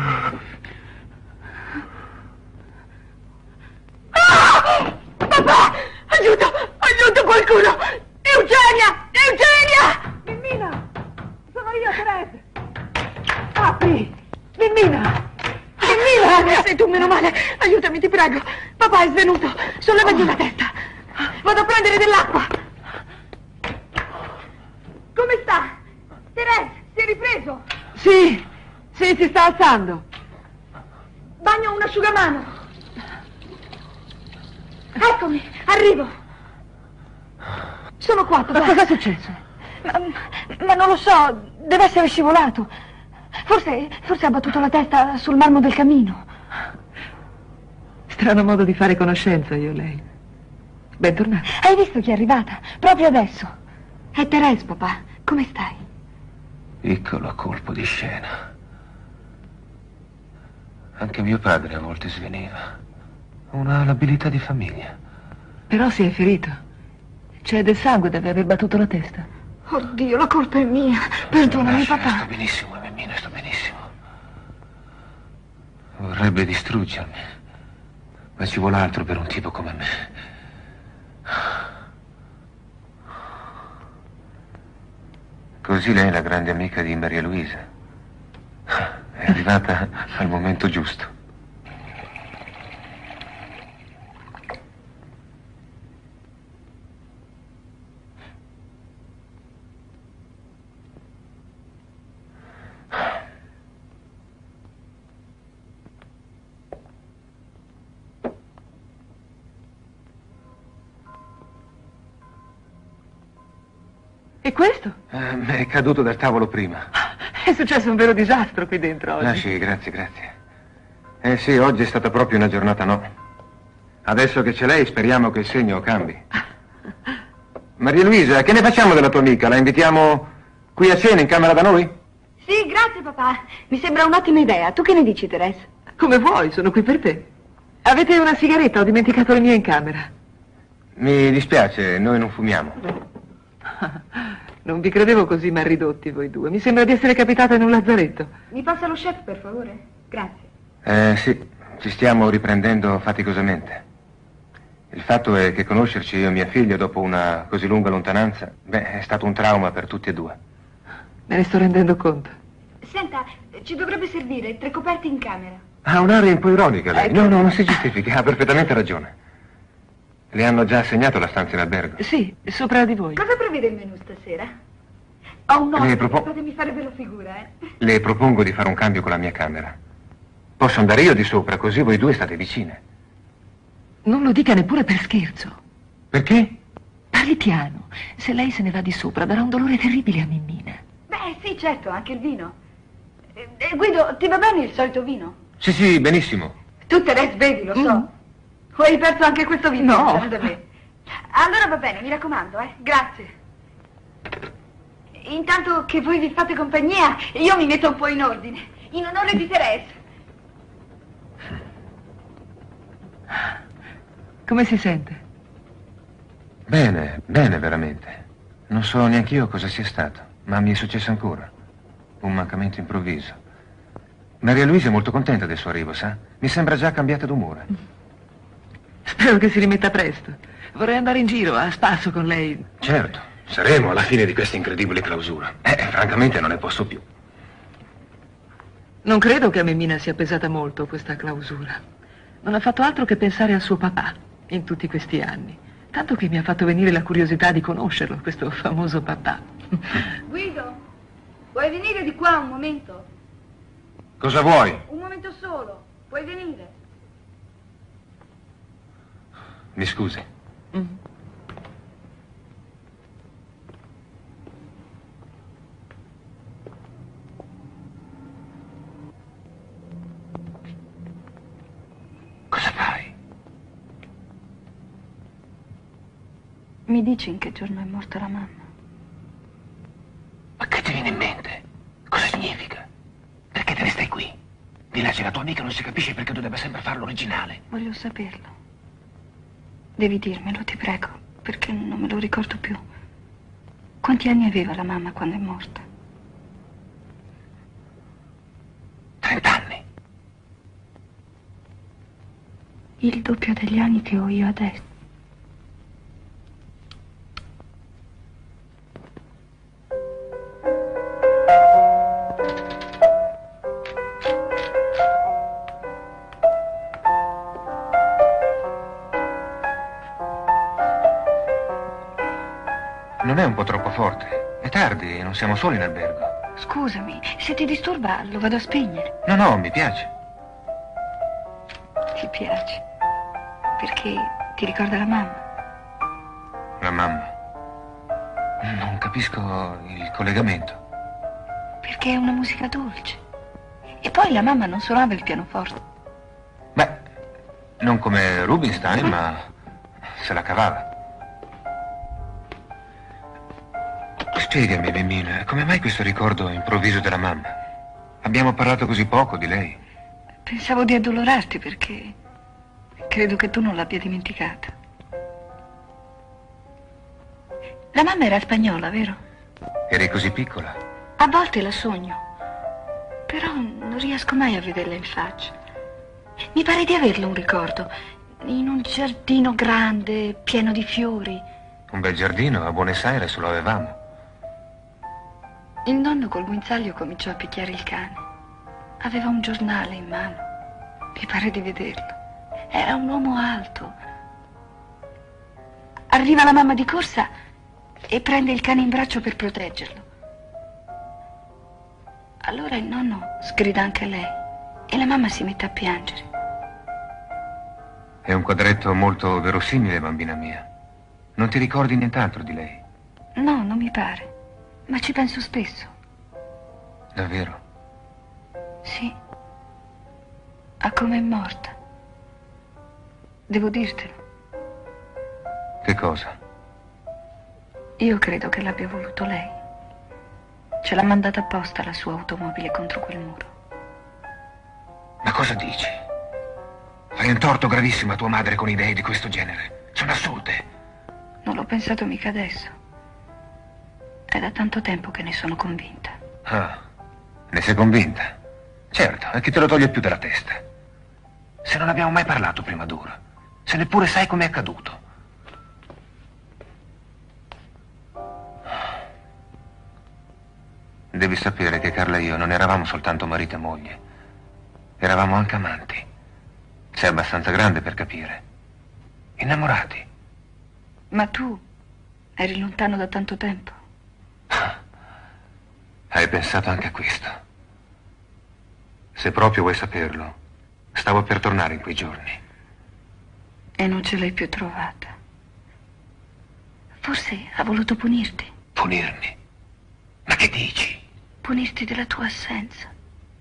Papà! Aiuto! Aiuto qualcuno! Eugenia! Eugenia! Memmina! Sono io, Teresa! Apri! Memmina! Memmina! Sei tu, meno male! Aiutami, ti prego! Papà è svenuto! Sollevati la testa! Vado a prendere dell'acqua! Come sta? Teresa, si è ripreso? Sì, si sta alzando. Bagno un asciugamano! Eccomi, arrivo! Sono qua, papà. Ma cosa è successo? Ma non lo so, deve essere scivolato. Forse ha battuto la testa sul marmo del camino. Strano modo di fare conoscenza, io e lei. Bentornata. Hai visto chi è arrivata? Proprio adesso. È Teresa, papà. Come stai? Piccolo colpo di scena. Anche mio padre a volte sveniva. Una labilità di famiglia. Però si è ferito. C'è del sangue, deve aver battuto la testa. Oddio, la colpa è mia. Perdonami, papà. Sto benissimo, Memmina, sto benissimo. Vorrebbe distruggermi. Ma ci vuole altro per un tipo come me. Così lei è la grande amica di Maria Luisa. È arrivata al momento giusto. E questo? È caduto dal tavolo prima. È successo un vero disastro qui dentro oggi. Ah sì, grazie, grazie. Sì, oggi è stata proprio una giornata no. Adesso che c'è lei speriamo che il segno cambi. Maria Luisa, che ne facciamo della tua amica? La invitiamo qui a cena in camera da noi? Sì, grazie papà. Mi sembra un'ottima idea. Tu che ne dici, Teresa? Come vuoi, sono qui per te. Avete una sigaretta? Ho dimenticato la mia in camera. Mi dispiace, noi non fumiamo. Non vi credevo così mal ridotti voi due. Mi sembra di essere capitata in un lazzaretto. Mi passa lo chef, per favore? Grazie. Sì, ci stiamo riprendendo faticosamente. Il fatto è che conoscerci io e mia figlia dopo una così lunga lontananza, è stato un trauma per tutti e due. Me ne sto rendendo conto. Senta, ci dovrebbe servire 3 coperte in camera. Ha un'aria un po' ironica lei. No, non si giustifichi, ha perfettamente ragione. Le hanno già assegnato la stanza in albergo? Sì, sopra di voi. Cosa prevede il menù stasera? Ho un nome, fatemi fare bella figura, Le propongo di fare un cambio con la mia camera. Posso andare io di sopra, così voi due state vicine. Non lo dica neppure per scherzo. Perché? Parli piano. Se lei se ne va di sopra, darà un dolore terribile a Mimmina. Beh, sì, certo, anche il vino. Guido, ti va bene il solito vino? Sì, benissimo. Tu, Teresa, bevi, lo so. O hai perso anche questo vino? No. Da me. Allora va bene, mi raccomando, Grazie. Intanto che voi vi fate compagnia, io mi metto un po' in ordine. In onore di Teresa. Come si sente? Bene, veramente. Non so neanche io cosa sia stato, ma mi è successo ancora. Un mancamento improvviso. Maria Luisa è molto contenta del suo arrivo, sa? Mi sembra già cambiata d'umore. Spero che si rimetta presto. Vorrei andare in giro, a spasso con lei. Certo, saremo alla fine di questa incredibile clausura. Francamente non ne posso più. Non credo che a Mimmina sia pesata molto questa clausura. Non ha fatto altro che pensare al suo papà in tutti questi anni. Tanto che mi ha fatto venire la curiosità di conoscerlo, questo famoso papà. Guido, vuoi venire di qua un momento? Cosa vuoi? Un momento solo, puoi venire? Mi scusi. Cosa fai? Mi dici in che giorno è morta la mamma? Ma che ti viene in mente? Cosa significa? Perché te ne stai qui? Di là c'è la tua amica, non si capisce perché tu debba sempre farlo originale. Voglio saperlo. Devi dirmelo, ti prego, perché non me lo ricordo più. Quanti anni aveva la mamma quando è morta? 30 anni. Il doppio degli anni che ho io adesso. Non è un po' troppo forte? È tardi, non siamo soli in albergo. Scusami, se ti disturba lo vado a spegnere. No, mi piace. Ti piace? Perché ti ricorda la mamma? La mamma. Non capisco il collegamento. Perché è una musica dolce. E poi la mamma non suonava il pianoforte. Beh, non come Rubinstein, ma se la cavava. Spiegami, Mimmina, come mai questo ricordo improvviso della mamma? Abbiamo parlato così poco di lei. Pensavo di addolorarti perché credo che tu non l'abbia dimenticata. La mamma era spagnola, vero? Eri così piccola. A volte la sogno, però non riesco mai a vederla in faccia. Mi pare di averle un ricordo, in un giardino grande, pieno di fiori. Un bel giardino, a Buenos Aires lo avevamo. Il nonno col guinzaglio cominciò a picchiare il cane. Aveva un giornale in mano. Mi pare di vederlo. Era un uomo alto. Arriva la mamma di corsa e prende il cane in braccio per proteggerlo. Allora il nonno sgrida anche lei e la mamma si mette a piangere. È un quadretto molto verosimile, bambina mia. Non ti ricordi nient'altro di lei? No, non mi pare. Ma ci penso spesso. Davvero? Sì. A come è morta. Devo dirtelo. Che cosa? Io credo che l'abbia voluto lei. Ce l'ha mandata apposta la sua automobile contro quel muro. Ma cosa dici? Fai un torto gravissimo a tua madre con idee di questo genere. Sono assurde. Non l'ho pensato mica adesso. È da tanto tempo che ne sono convinta. Ah, ne sei convinta? Certo, e chi te lo toglie più dalla testa? Se non abbiamo mai parlato prima d'ora, se neppure sai com'è accaduto. Devi sapere che Carla e io non eravamo soltanto marito e moglie. Eravamo anche amanti. Sei abbastanza grande per capire. Innamorati. Ma tu eri lontano da tanto tempo. Hai pensato anche a questo. Se proprio vuoi saperlo, stavo per tornare in quei giorni. E non ce l'hai più trovata. Forse ha voluto punirti. Punirmi? Ma che dici? Punirti della tua assenza.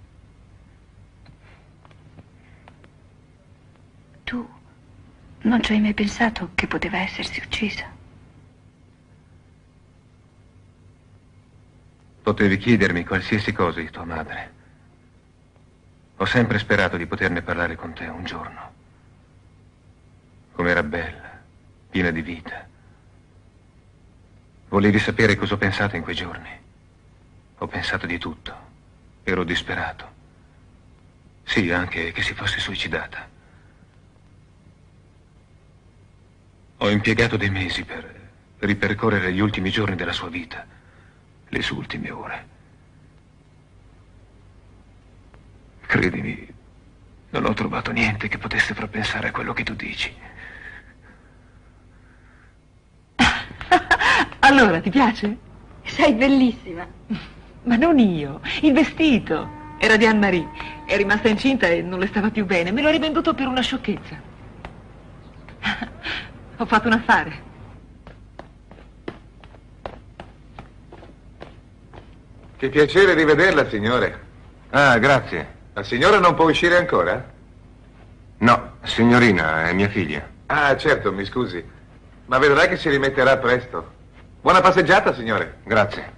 Tu non ci hai mai pensato che poteva essersi uccisa? Potevi chiedermi qualsiasi cosa di tua madre. Ho sempre sperato di poterne parlare con te un giorno. Com'era bella, piena di vita. Volevi sapere cosa ho pensato in quei giorni? Ho pensato di tutto. Ero disperato. Sì, anche che si fosse suicidata. Ho impiegato dei mesi per ripercorrere gli ultimi giorni della sua vita, le sue ultime ore. Credimi, non ho trovato niente che potesse far pensare a quello che tu dici. Allora, ti piace? Sei bellissima. Ma non io, il vestito. Era di Anne-Marie. È rimasta incinta e non le stava più bene. Me l'ho rivenduto per una sciocchezza. Ho fatto un affare. Che piacere rivederla, signore. Ah, grazie. La signora non può uscire ancora? No, signorina, è mia figlia. Ah, certo, mi scusi. Ma vedrà che si rimetterà presto. Buona passeggiata, signore. Grazie.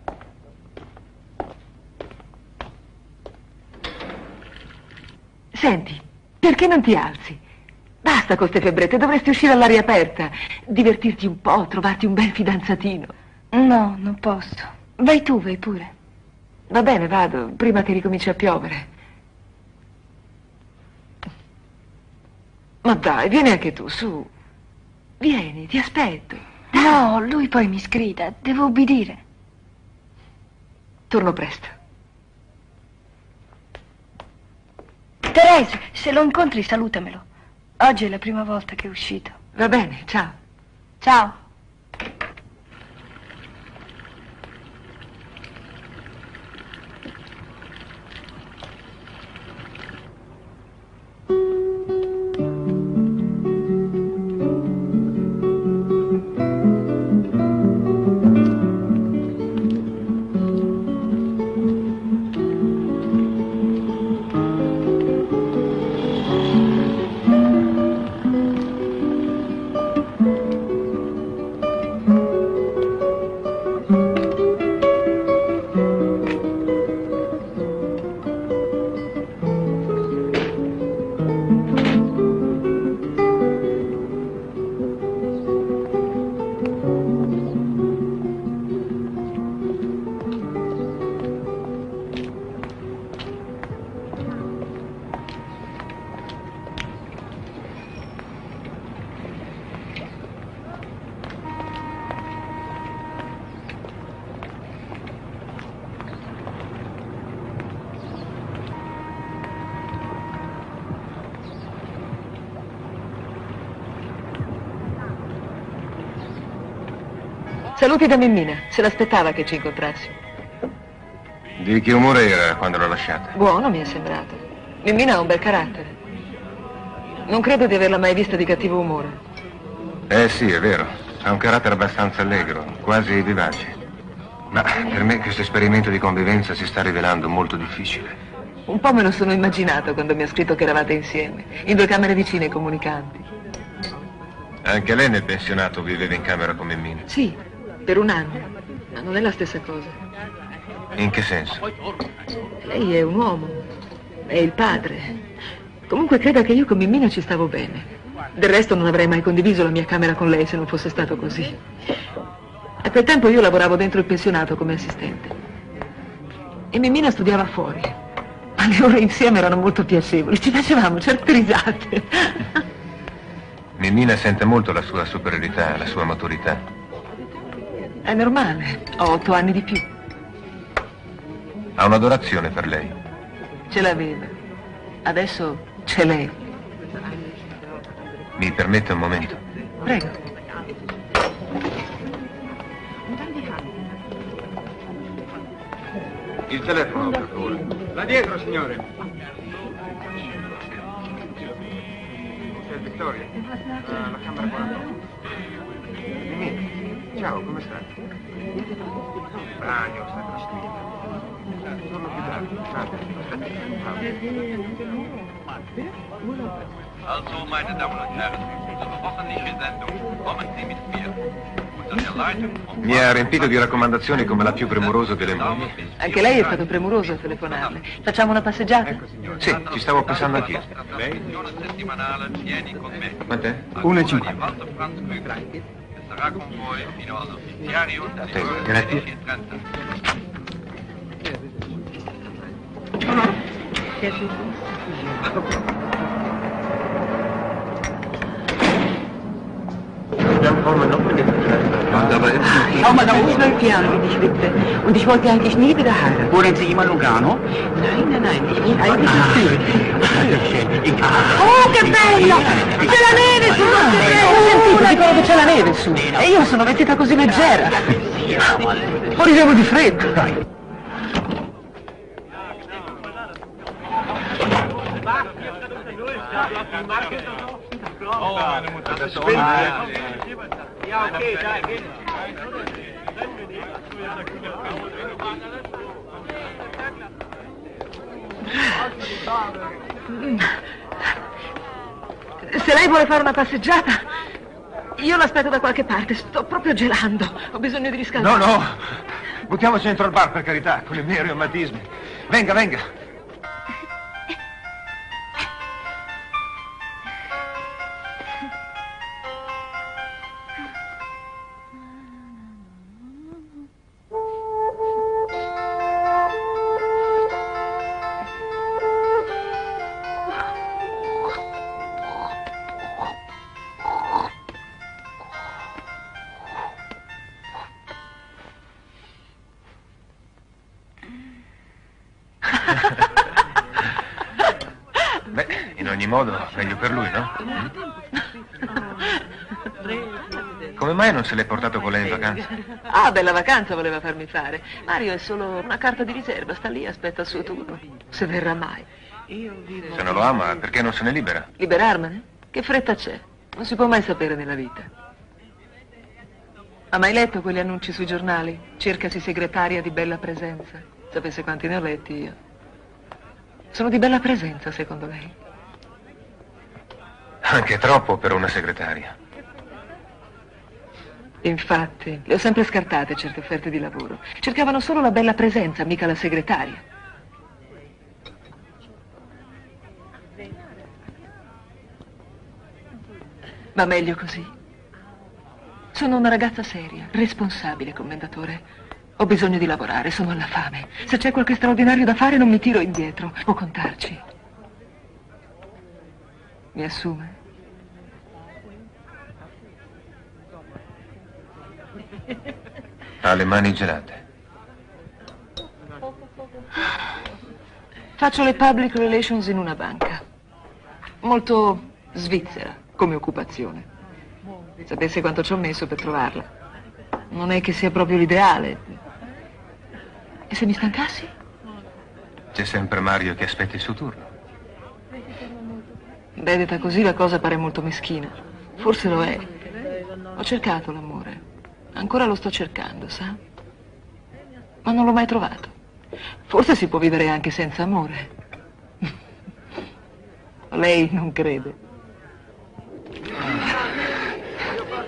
Senti, perché non ti alzi? Basta con ste febbrette, dovresti uscire all'aria aperta, divertirti un po', trovarti un bel fidanzatino. No, non posso. Vai tu, vai pure. Va bene, vado, prima che ricominci a piovere. Ma dai, vieni anche tu, su. Vieni, ti aspetto. No, lui poi mi sgrida, devo ubbidire. Torno presto. Teresa, se lo incontri salutamelo. Oggi è la prima volta che è uscito. Va bene, ciao. Ciao. Saluti da Memmina, se l'aspettava che ci incontrassimo. Di che umore era quando l'ho lasciata? Buono, mi è sembrato. Memmina ha un bel carattere. Non credo di averla mai vista di cattivo umore. Sì, è vero. Ha un carattere abbastanza allegro, quasi vivace. Ma per me questo esperimento di convivenza si sta rivelando molto difficile. Un po' me lo sono immaginato quando mi ha scritto che eravate insieme, in 2 camere vicine comunicanti. Anche lei nel pensionato viveva in camera con Memmina? Sì, per 1 anno, ma non è la stessa cosa. In che senso? Lei è un uomo, è il padre. Comunque creda che io con Mimina ci stavo bene. Del resto non avrei mai condiviso la mia camera con lei se non fosse stato così. A quel tempo io lavoravo dentro il pensionato come assistente. E Mimina studiava fuori. Ma le ore insieme erano molto piacevoli, ci facevamo certe risate. Mimina sente molto la sua superiorità, la sua maturità. È normale, ho 8 anni di più. Ha un'adorazione per lei. Ce l'aveva. Adesso c'è lei. Mi permette un momento? Prego. Il telefono, per favore. Là dietro, signore. C'è Vittoria. La camera 48. Mimina, ciao, come stai? Io sta tranquillo. Torno più tardi. Also, meine Damen und Herren, unsere wöchentliche Sendung Kommen Sie mit mir. Unter der Leitung von... Mi ha riempito di raccomandazioni come la più premurosa delle mogli. Anche lei è stato premuroso a telefonarle. Facciamo una passeggiata? Sì, ci stavo pensando anch'io. settimanale Vieni con me. Quant'è? 1,50. Walter Franz Kögel. Sarà con voi fino all'officiario delle ore Grazie. 10:30. Schau mal, da oben 12 Jahre bin ich Witwe. Und ich wollte eigentlich nie wieder heiraten. Wohnen Sie immer Lugano? Nein, ich will eigentlich in Zürich. Oh, che bello! C'è la neve su! Ho sentito, dicono che c'è la neve su. E io sono vestita così leggera. Morivo di freddo. Ja, okay, dai, geh. Se lei vuole fare una passeggiata, io l'aspetto da qualche parte. Sto proprio gelando. Ho bisogno di riscaldare. No. Buttiamoci dentro al bar, per carità, con i miei reumatismi. Venga. Beh, in ogni modo, meglio per lui, no? Come mai non se l'è portato con lei in vacanza? Ah, bella vacanza voleva farmi fare. Mario è solo una carta di riserva, sta lì, aspetta il suo turno. Se verrà mai. Se non lo ama, perché non se ne libera? Liberarmene? Che fretta c'è? Non si può mai sapere nella vita. Ha mai letto quegli annunci sui giornali? Cercasi segretaria di bella presenza. Sapesse quanti ne ho letti io. Sono di bella presenza, secondo lei? Anche troppo per una segretaria. Infatti, le ho sempre scartate certe offerte di lavoro. Cercavano solo la bella presenza, mica la segretaria. Ma meglio così. Sono una ragazza seria, responsabile, commendatore. Ho bisogno di lavorare, sono alla fame. Se c'è qualche straordinario da fare non mi tiro indietro. Può contarci. Mi assume? Ha le mani gelate. Faccio le public relations in una banca. Molto svizzera come occupazione. Sapesse quanto ci ho messo per trovarla. Non è che sia proprio l'ideale. E se mi stancassi? C'è sempre Mario che aspetta il suo turno. Beh, detta così la cosa pare molto meschina. Forse lo è. Ho cercato l'amore. Ancora lo sto cercando, sa? Ma non l'ho mai trovato. Forse si può vivere anche senza amore. Lei non crede.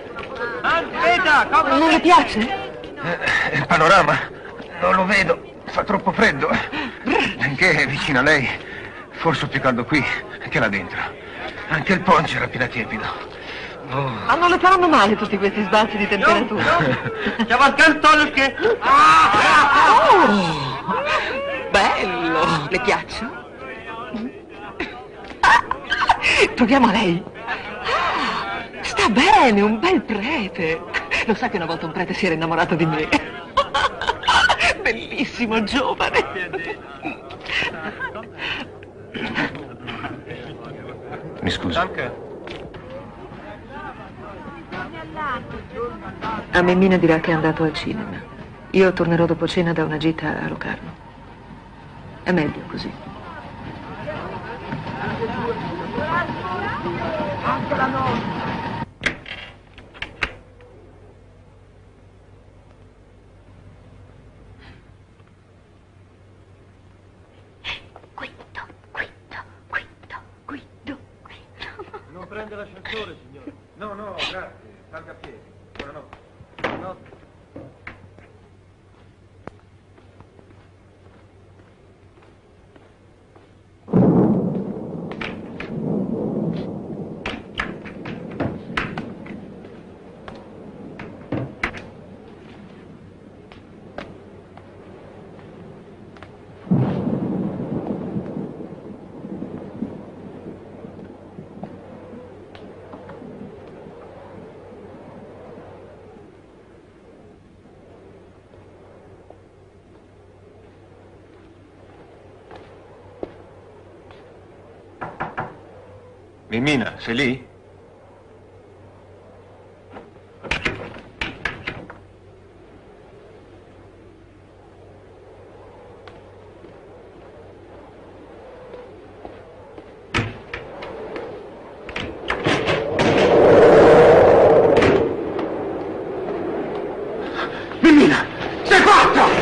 Aspetta, Non le piace? Il panorama non lo vedo. Fa troppo freddo. Anche è vicino a lei. Forse più caldo qui che là dentro. Anche il poncio era appena tiepido. Oh. Ma non le faranno male tutti questi sbalzi di temperatura? Ciao, Antonio che... Oh, bello! Le piaccio? Proviamo a lei. Sta bene, un bel prete. Lo sa che una volta un prete si era innamorato di me? Bellissimo, giovane. Mi scusi. A Memmina dirà che è andato al cinema. Io tornerò dopo cena da una gita a Locarno. È meglio così. Anche la notte. Non prende l'ascensore, signore. No, no, grazie. Salga a piedi. Buonanotte. Buonanotte. Mimina, sei lì? Mimina, sei fatta!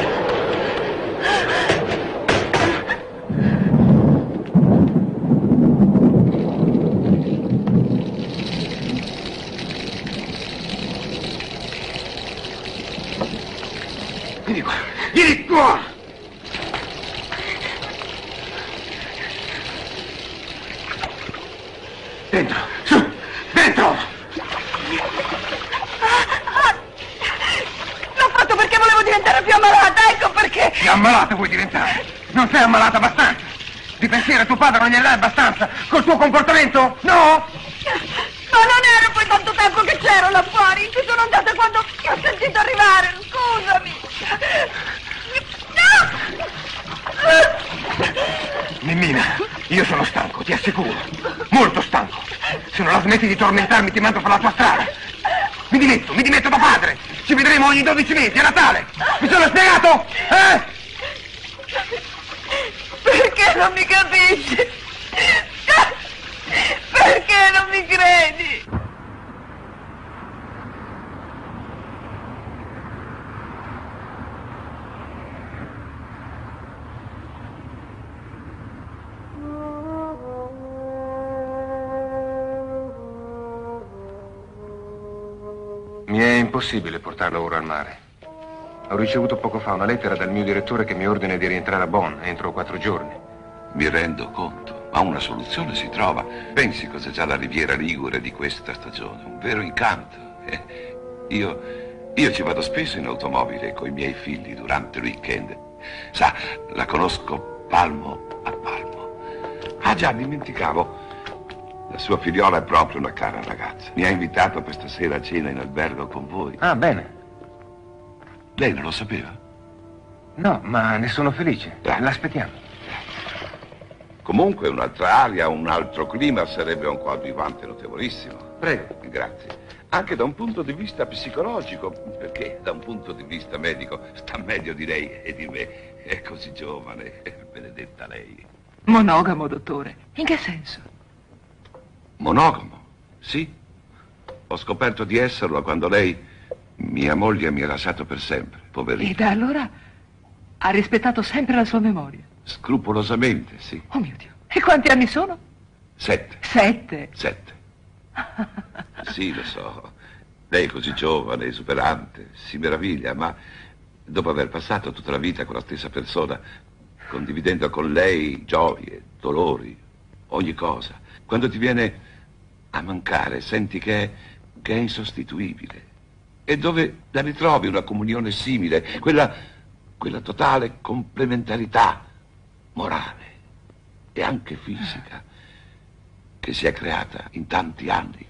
Vieni qua! Dentro, su, dentro! L'ho fatto perché volevo diventare più ammalata, ecco perché! Più ammalata vuoi diventare? Non sei ammalata abbastanza! Di pensiero tuo padre non gliel'è abbastanza? Col tuo comportamento? No? Ma non era poi tanto tempo che c'ero là fuori! Ci sono andata quando ti ho sentito arrivare! Scusami! Mimina, io sono stanco, ti assicuro. Molto stanco. Se non la smetti di tormentarmi ti mando per la tua strada. Mi dimetto da padre. Ci vedremo ogni 12 mesi, a Natale. Mi sono spiegato? Perché non mi capisci? Perché non mi credi? Mi è impossibile portarlo ora al mare. Ho ricevuto poco fa una lettera dal mio direttore che mi ordina di rientrare a Bonn entro 4 giorni. Mi rendo conto, ma una soluzione si trova. Pensi cos'è già la Riviera Ligure di questa stagione, un vero incanto. Io ci vado spesso in automobile con i miei figli durante il weekend. Sa, la conosco palmo a palmo. Ah già, dimenticavo. La sua figliola è proprio una cara ragazza. Mi ha invitato questa sera a cena in albergo con voi. Ah, bene. Lei non lo sapeva? No, ma ne sono felice. L'aspettiamo. Comunque un'altra aria, un altro clima sarebbe un coadiuvante notevolissimo. Prego. Grazie. Anche da un punto di vista psicologico, perché da un punto di vista medico sta meglio di lei e di me. È così giovane, benedetta lei. Monogamo, dottore. In che senso? Monogamo, sì. Ho scoperto di esserlo quando lei, mia moglie, mi ha lasciato per sempre, poverina. E da allora ha rispettato sempre la sua memoria? Scrupolosamente, sì. Oh mio Dio. E quanti anni sono? 7. 7? 7. Sì, lo so. Lei è così giovane, esuberante, si meraviglia, ma dopo aver passato tutta la vita con la stessa persona, condividendo con lei gioie, dolori, ogni cosa, quando ti viene a mancare, senti che è insostituibile. E dove la ritrovi una comunione simile, quella totale complementarità morale e anche fisica che si è creata in tanti anni.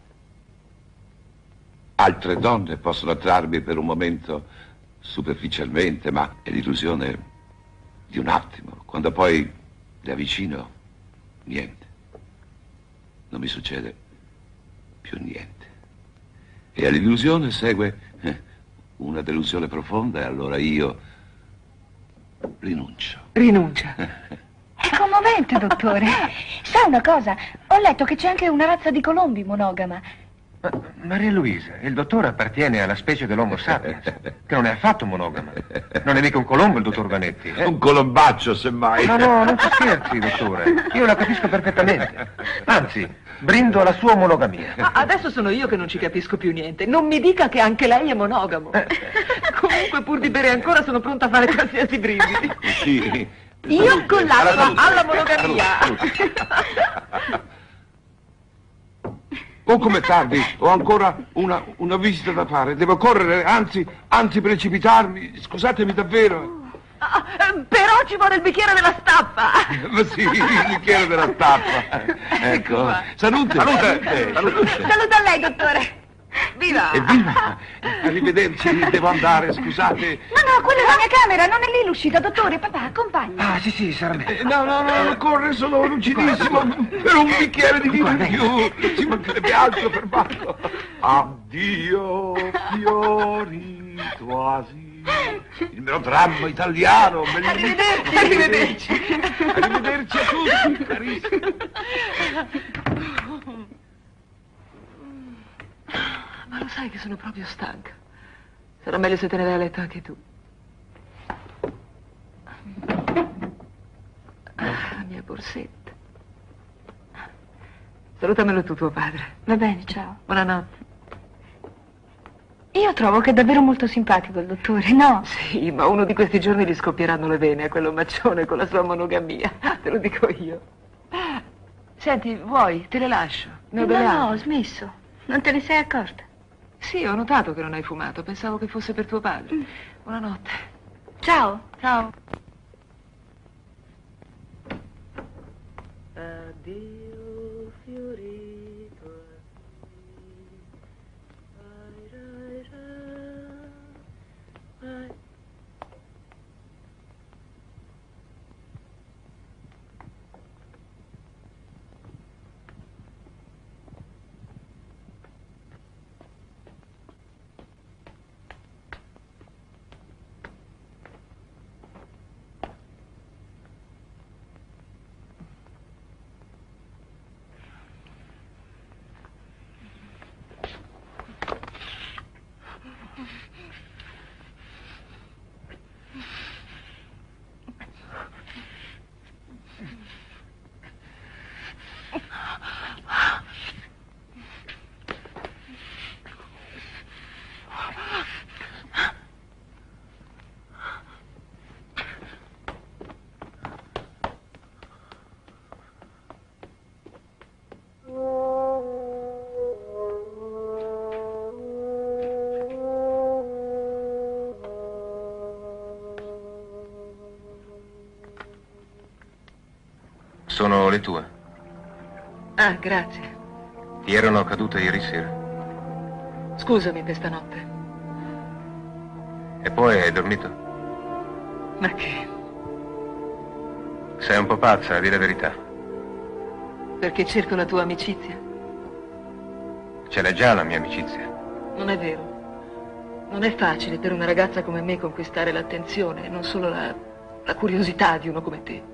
Altre donne possono attrarmi per un momento superficialmente, ma è l'illusione di un attimo. Quando poi le avvicino, niente. Non mi succede più niente. E all'illusione segue una delusione profonda e allora io rinuncio. Rinuncia. È commovente, dottore. Sa una cosa? Ho letto che c'è anche una razza di colombi monogama. Ma, Maria Luisa, il dottore appartiene alla specie dell'Homo sapiens, che non è affatto monogama. Non è mica un colombo il dottor Vanetti. Un colombaccio, semmai. No, non ci scherzi, dottore. Io la capisco perfettamente. Anzi, brindo alla sua monogamia. Ma adesso sono io che non ci capisco più niente. Non mi dica che anche lei è monogamo. Comunque, pur di bere ancora, sono pronta a fare qualsiasi brindisi. Sì. Io con l'acqua alla monogamia. Oh, come tardi, ho ancora una visita da fare. Devo correre, anzi precipitarmi. Scusatemi davvero. Però ci vuole il bicchiere della stappa. Ma sì, il bicchiere della stappa. Ecco. Salute. Saluto a lei, dottore. Viva! Evviva! Arrivederci, devo andare, scusate. No, quella è la mia camera, non è lì l'uscita, dottore. Papà, accompagna. Ah, sì, sarà meglio. No, corre, sono lucidissimo. Per un bicchiere di vino in più. Ci mancherebbe altro per farlo. Addio, fiori quasi. Il melodramma italiano. Arrivederci. Arrivederci a tutti, carissimi. Ma lo sai che sono proprio stanca. Sarà meglio se te ne vai a letto anche tu. La mia borsetta. Salutamelo tu, tuo padre. Va bene, ciao. Buonanotte. Io trovo che è davvero molto simpatico il dottore, no? Sì, ma uno di questi giorni gli scoppieranno le vene a quello maccione con la sua monogamia. Te lo dico io. Senti, vuoi? Te le lascio. Ne ho belle No, altre. ho smesso. Non te ne sei accorta? Sì, ho notato che non hai fumato. Pensavo che fosse per tuo padre. Buonanotte. Ciao. Ciao. Addio, fiorito. Sono le tue. Ah, grazie. Ti erano cadute ieri sera. Scusami questa notte. E poi hai dormito? Ma che? Sei un po' pazza, a dire la verità. Perché cerco la tua amicizia? Ce l'hai già la mia amicizia. Non è vero. Non è facile per una ragazza come me conquistare l'attenzione, non solo la curiosità di uno come te.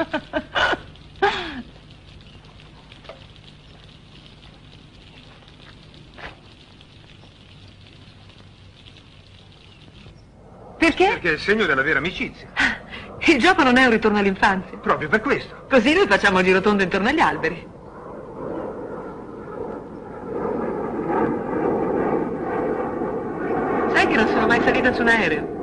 Perché? Perché è il segno della vera amicizia. Il gioco non è un ritorno all'infanzia. Proprio per questo. Così noi facciamo il girotondo intorno agli alberi. Sai che non sono mai salita su un aereo?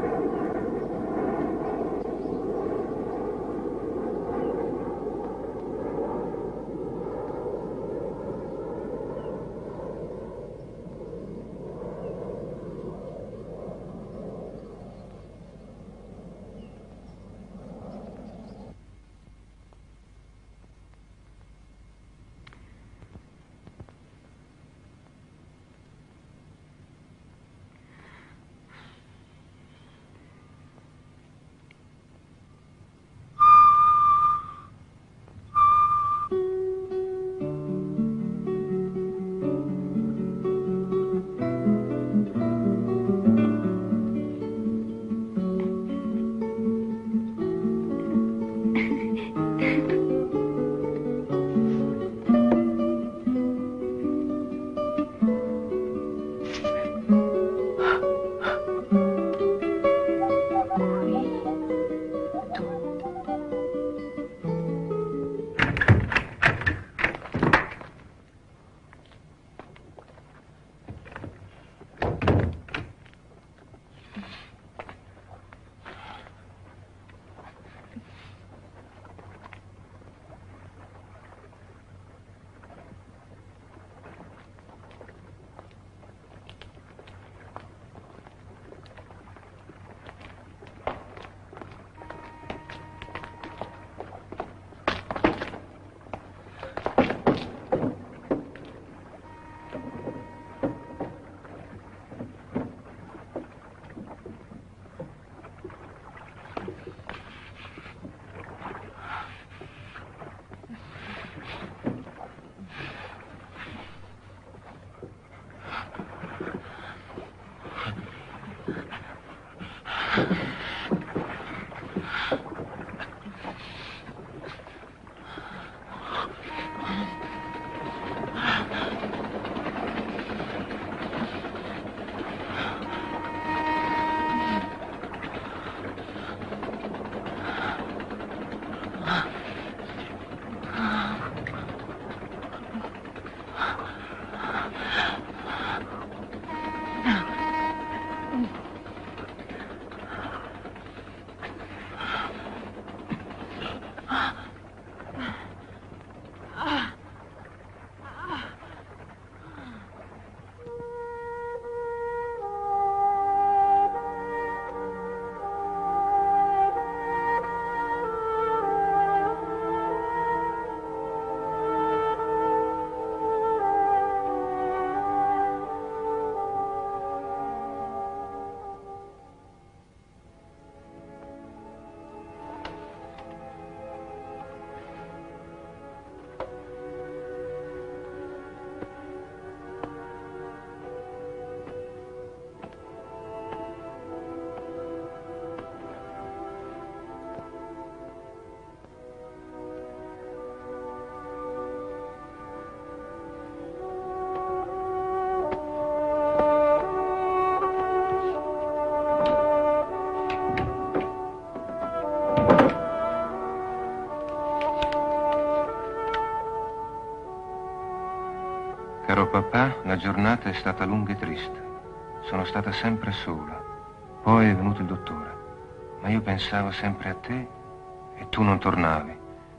Caro papà, la giornata è stata lunga e triste. Sono stata sempre sola. Poi è venuto il dottore. Ma io pensavo sempre a te e tu non tornavi.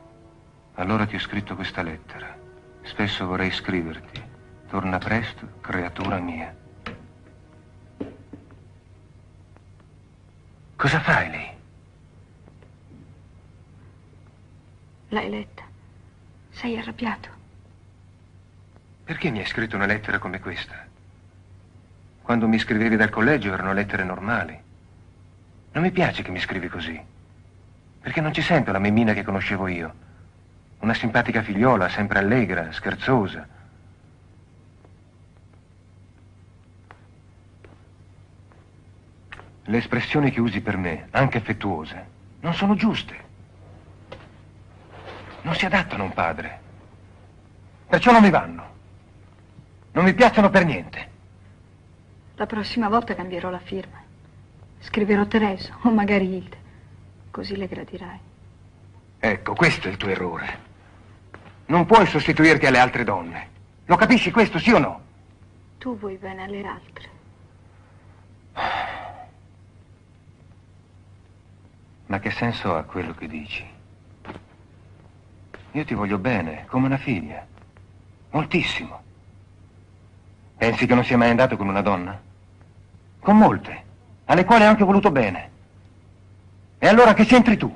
Allora ti ho scritto questa lettera. Spesso vorrei scriverti. Torna presto, creatura mia. Cosa fai lì? L'hai letta? Sei arrabbiato? Perché mi hai scritto una lettera come questa? Quando mi scrivevi dal collegio erano lettere normali. Non mi piace che mi scrivi così, perché non ci sento la Mimina che conoscevo io. Una simpatica figliola, sempre allegra, scherzosa. Le espressioni che usi per me, anche affettuose, non sono giuste. non si adattano a un padre. Perciò non mi vanno. Non mi piacciono per niente. La prossima volta cambierò la firma. Scriverò Teresa o magari Hilde. Così le gradirai. Ecco, questo è il tuo errore. Non puoi sostituirti alle altre donne. Lo capisci questo, sì o no? Tu vuoi bene alle altre. Ma che senso ha quello che dici? Io ti voglio bene, come una figlia. Moltissimo. Pensi che non sia mai andato con una donna? Con molte, alle quali ho anche voluto bene. E allora che c'entri tu?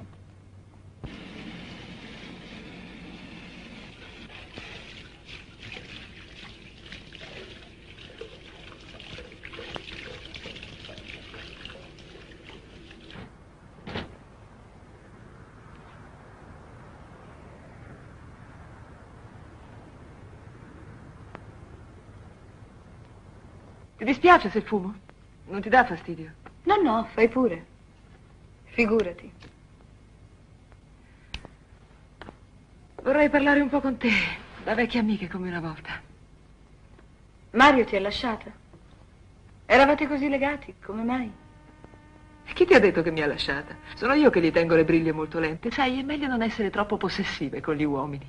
Ti dispiace se fumo? Non ti dà fastidio? No, no, fai pure. Figurati. Vorrei parlare un po' con te, da vecchie amiche come una volta. Mario ti ha lasciata? Eravate così legati, come mai? Chi ti ha detto che mi ha lasciata? Sono io che gli tengo le briglie molto lente. Sai, è meglio non essere troppo possessive con gli uomini.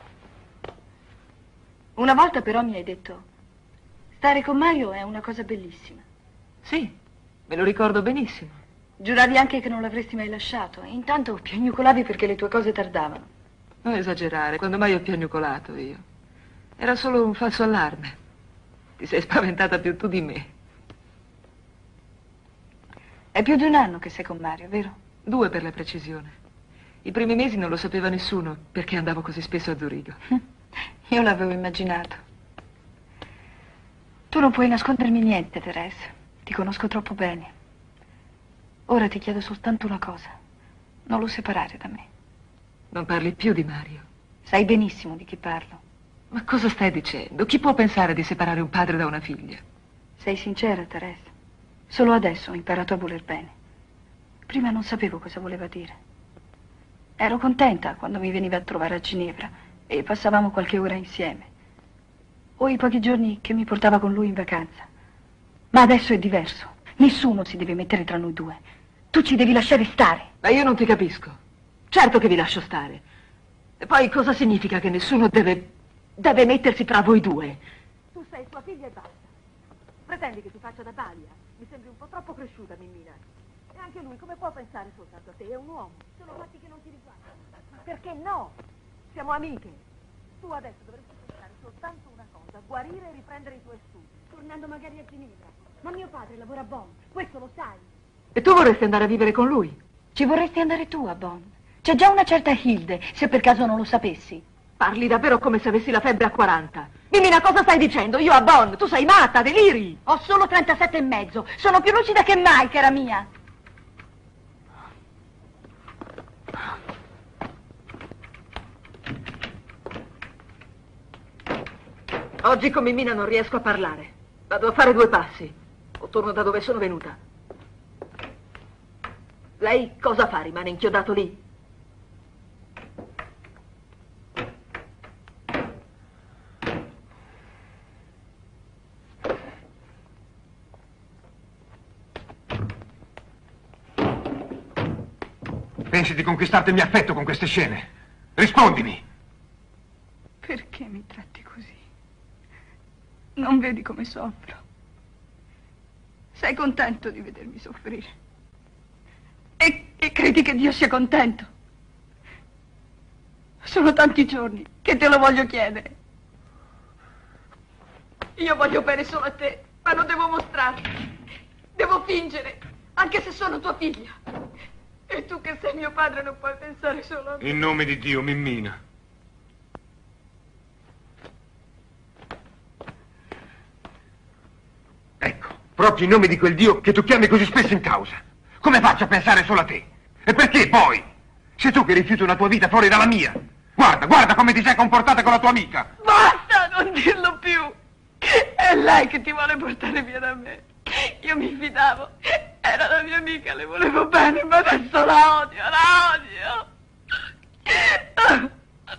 Una volta però mi hai detto, stare con Mario è una cosa bellissima. Sì, me lo ricordo benissimo. Giuravi anche che non l'avresti mai lasciato e intanto piagnucolavi perché le tue cose tardavano. Non esagerare, quando mai ho piagnucolato io? Era solo un falso allarme. Ti sei spaventata più tu di me. È più di un anno che sei con Mario, vero? 2 per la precisione. I primi mesi non lo sapeva nessuno perché andavo così spesso a Zurigo. Io l'avevo immaginato. Tu non puoi nascondermi niente, Teresa. Ti conosco troppo bene. Ora ti chiedo soltanto una cosa. Non lo separare da me. Non parli più di Mario. Sai benissimo di chi parlo. Ma cosa stai dicendo? Chi può pensare di separare un padre da una figlia? Sei sincera, Teresa? Solo adesso ho imparato a voler bene. Prima non sapevo cosa voleva dire. Ero contenta quando mi veniva a trovare a Ginevra e passavamo qualche ora insieme. O i pochi giorni che mi portava con lui in vacanza. Ma adesso è diverso. Nessuno si deve mettere tra noi due. Tu ci devi lasciare stare. Ma io non ti capisco. Certo che vi lascio stare. E poi cosa significa che nessuno deve mettersi tra voi due? Tu sei sua figlia e basta. Pretendi che ti faccia da balia? Mi sembri un po' troppo cresciuta, Mimmina. E anche lui come può pensare soltanto a te? È un uomo. Sono fatti che non ti riguardano. Perché no? Siamo amiche. Tu adesso dovresti pensare soltanto una cosa, guarire e riprendere i tuoi studi. Tornando magari a Ginevra. Ma mio padre lavora a Bonn, questo lo sai. E tu vorresti andare a vivere con lui? Ci vorresti andare tu a Bonn. C'è già una certa Hilde, se per caso non lo sapessi. Parli davvero come se avessi la febbre a 40. Mimina, cosa stai dicendo? Io a Bonn, tu sei matta, deliri. Ho solo 37 e mezzo, sono più lucida che mai, cara mia. Oggi con Mimina non riesco a parlare. Vado a fare 2 passi. O torno da dove sono venuta. Lei cosa fa? Rimane inchiodato lì? Pensi di conquistarti il mio affetto con queste scene? Rispondimi! Perché mi tratti così? Non vedi come soffro? Sei contento di vedermi soffrire? E credi che Dio sia contento? Sono tanti giorni che te lo voglio chiedere. Io voglio bene solo a te, ma non devo mostrarti. Devo fingere, anche se sono tua figlia. E tu che sei mio padre non puoi pensare solo a me. In nome di Dio, Mimmina. Ecco, proprio in nome di quel Dio che tu chiami così spesso in causa. Come faccio a pensare solo a te? E perché poi? Sei tu che rifiuti una tua vita fuori dalla mia. Guarda, guarda come ti sei comportata con la tua amica. Basta, non dirlo più. È lei che ti vuole portare via da me. Io mi fidavo. Era la mia amica, le volevo bene, ma adesso la odio, la odio.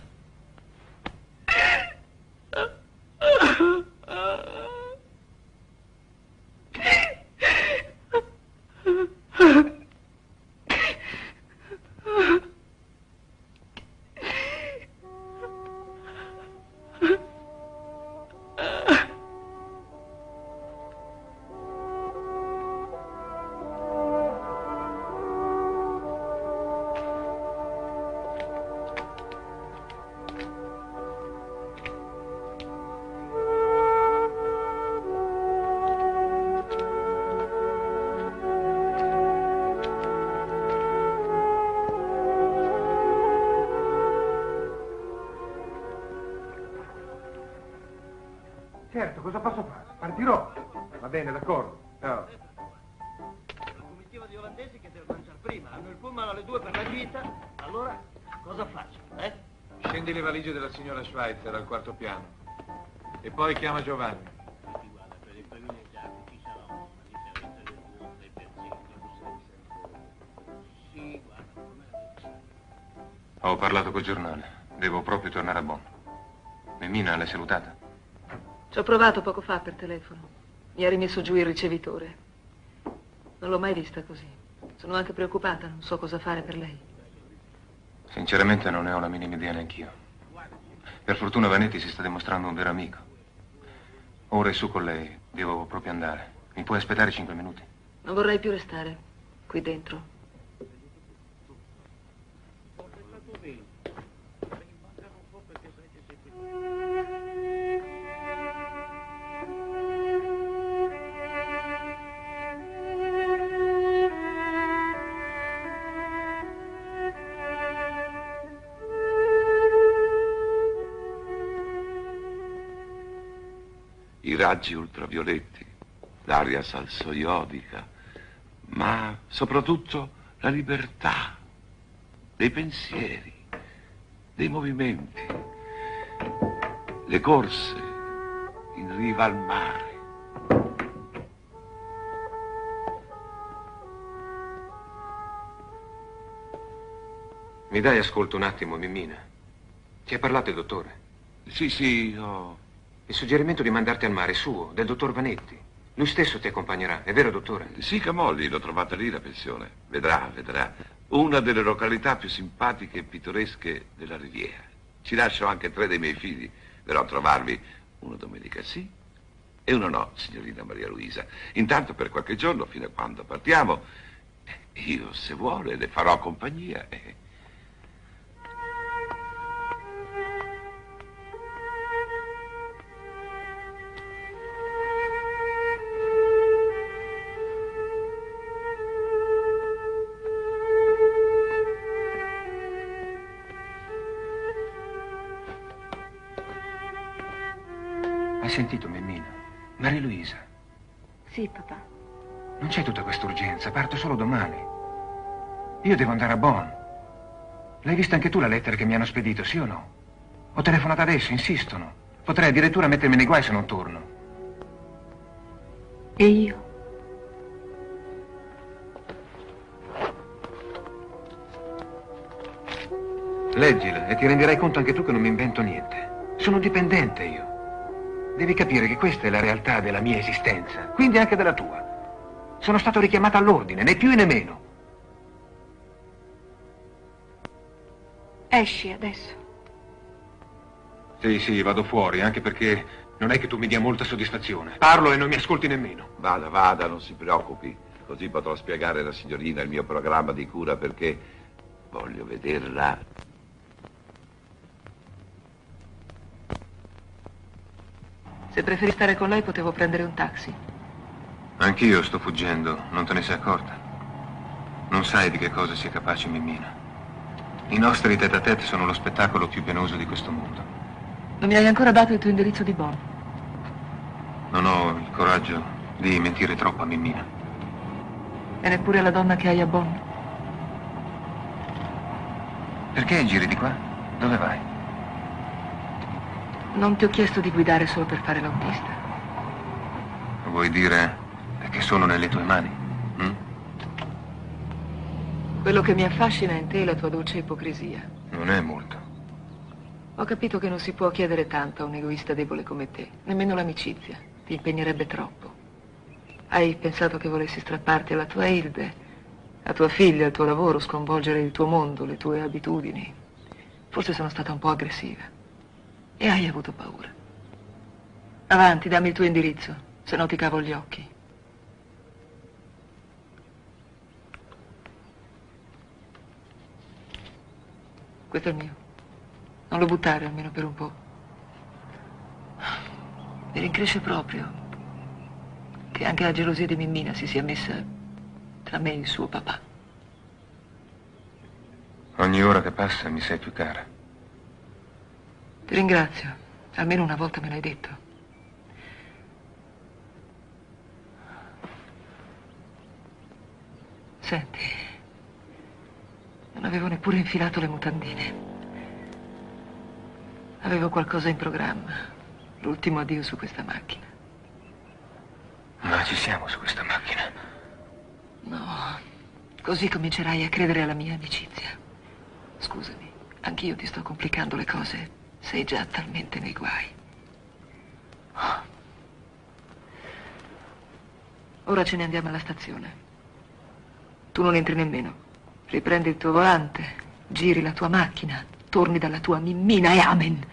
certo, cosa posso fare? Partirò. Va bene, d'accordo. Ciao. La comitiva di olandesi che deve mangiare prima, hanno il pullman alle 2 per la gita, allora cosa faccio, Scendi le valigie della signora Schweitzer al 4º piano. E poi chiama Giovanni. Ho parlato col giornale. Devo proprio tornare a Bonn. Mimina, l'hai salutata? Ci ho provato poco fa per telefono. Mi ha rimesso giù il ricevitore. Non l'ho mai vista così. Sono anche preoccupata, non so cosa fare per lei. Sinceramente non ne ho la minima idea neanch'io. Per fortuna Vanetti si sta dimostrando un vero amico. Ora è su con lei. Devo proprio andare. Mi puoi aspettare 5 minuti? Non vorrei più restare qui dentro. I raggi ultravioletti, l'aria salsoiodica, ma soprattutto la libertà dei pensieri, dei movimenti, le corse in riva al mare. Mi dai ascolto un attimo, Mimina? Ti ha parlato il dottore? Sì, ho... Il suggerimento di mandarti al mare è suo, del dottor Vanetti. Lui stesso ti accompagnerà, è vero, dottore? Sì, Camolli, l'ho trovata lì la pensione. Vedrà. Una delle località più simpatiche e pittoresche della Riviera. Ci lascio anche 3 dei miei figli. Verrò a trovarvi una domenica sì e una no, signorina Maria Luisa. Intanto per qualche giorno, fino a quando partiamo, io, se vuole, le farò compagnia. Hai sentito, Mimina? Maria Luisa. Sì, papà. Non c'è tutta questa urgenza, parto solo domani. Io devo andare a Bonn. L'hai vista anche tu la lettera che mi hanno spedito, sì o no? Ho telefonato adesso, insistono. Potrei addirittura mettermi nei guai se non torno. E io? Leggila e ti renderai conto anche tu che non mi invento niente. Sono dipendente io. Devi capire che questa è la realtà della mia esistenza, quindi anche della tua. Sono stato richiamato all'ordine, né più né meno. Esci adesso. Sì, vado fuori, anche perché non è che tu mi dia molta soddisfazione. Parlo e non mi ascolti nemmeno. Vada, non si preoccupi. Così potrò spiegare alla signorina il mio programma di cura perché voglio vederla. Se preferi stare con lei potevo prendere un taxi. Anch'io sto fuggendo, non te ne sei accorta? Non sai di che cosa sia capace Mimina. I nostri tête-à-tête sono lo spettacolo più penoso di questo mondo. Non mi hai ancora dato il tuo indirizzo di Bonn. Non ho il coraggio di mentire troppo a Mimina. E neppure alla donna che hai a Bonn. Perché giri di qua? Dove vai? Non ti ho chiesto di guidare solo per fare l'autista. Vuoi dire che sono nelle tue mani? Quello che mi affascina in te è la tua dolce ipocrisia. Non è molto. Ho capito che non si può chiedere tanto a un egoista debole come te. Nemmeno l'amicizia. Ti impegnerebbe troppo. Hai pensato che volessi strapparti alla tua Hilde, a tua figlia, al tuo lavoro, sconvolgere il tuo mondo, le tue abitudini. Forse sono stata un po' aggressiva. E hai avuto paura. Avanti, dammi il tuo indirizzo, se no ti cavo gli occhi. Questo è il mio. Non lo buttare almeno per un po'. Mi rincresce proprio che anche la gelosia di Mimina si sia messa tra me e il suo papà. Ogni ora che passa mi sei più cara. Ti ringrazio. Almeno una volta me l'hai detto. Senti, non avevo neppure infilato le mutandine. Avevo qualcosa in programma. L'ultimo addio su questa macchina. Ma ci siamo su questa macchina. No, così comincerai a credere alla mia amicizia. Scusami, anch'io ti sto complicando le cose. Sei già talmente nei guai. Ora ce ne andiamo alla stazione. Tu non entri nemmeno. Riprendi il tuo volante, giri la tua macchina, torni dalla tua Mimmina e amen.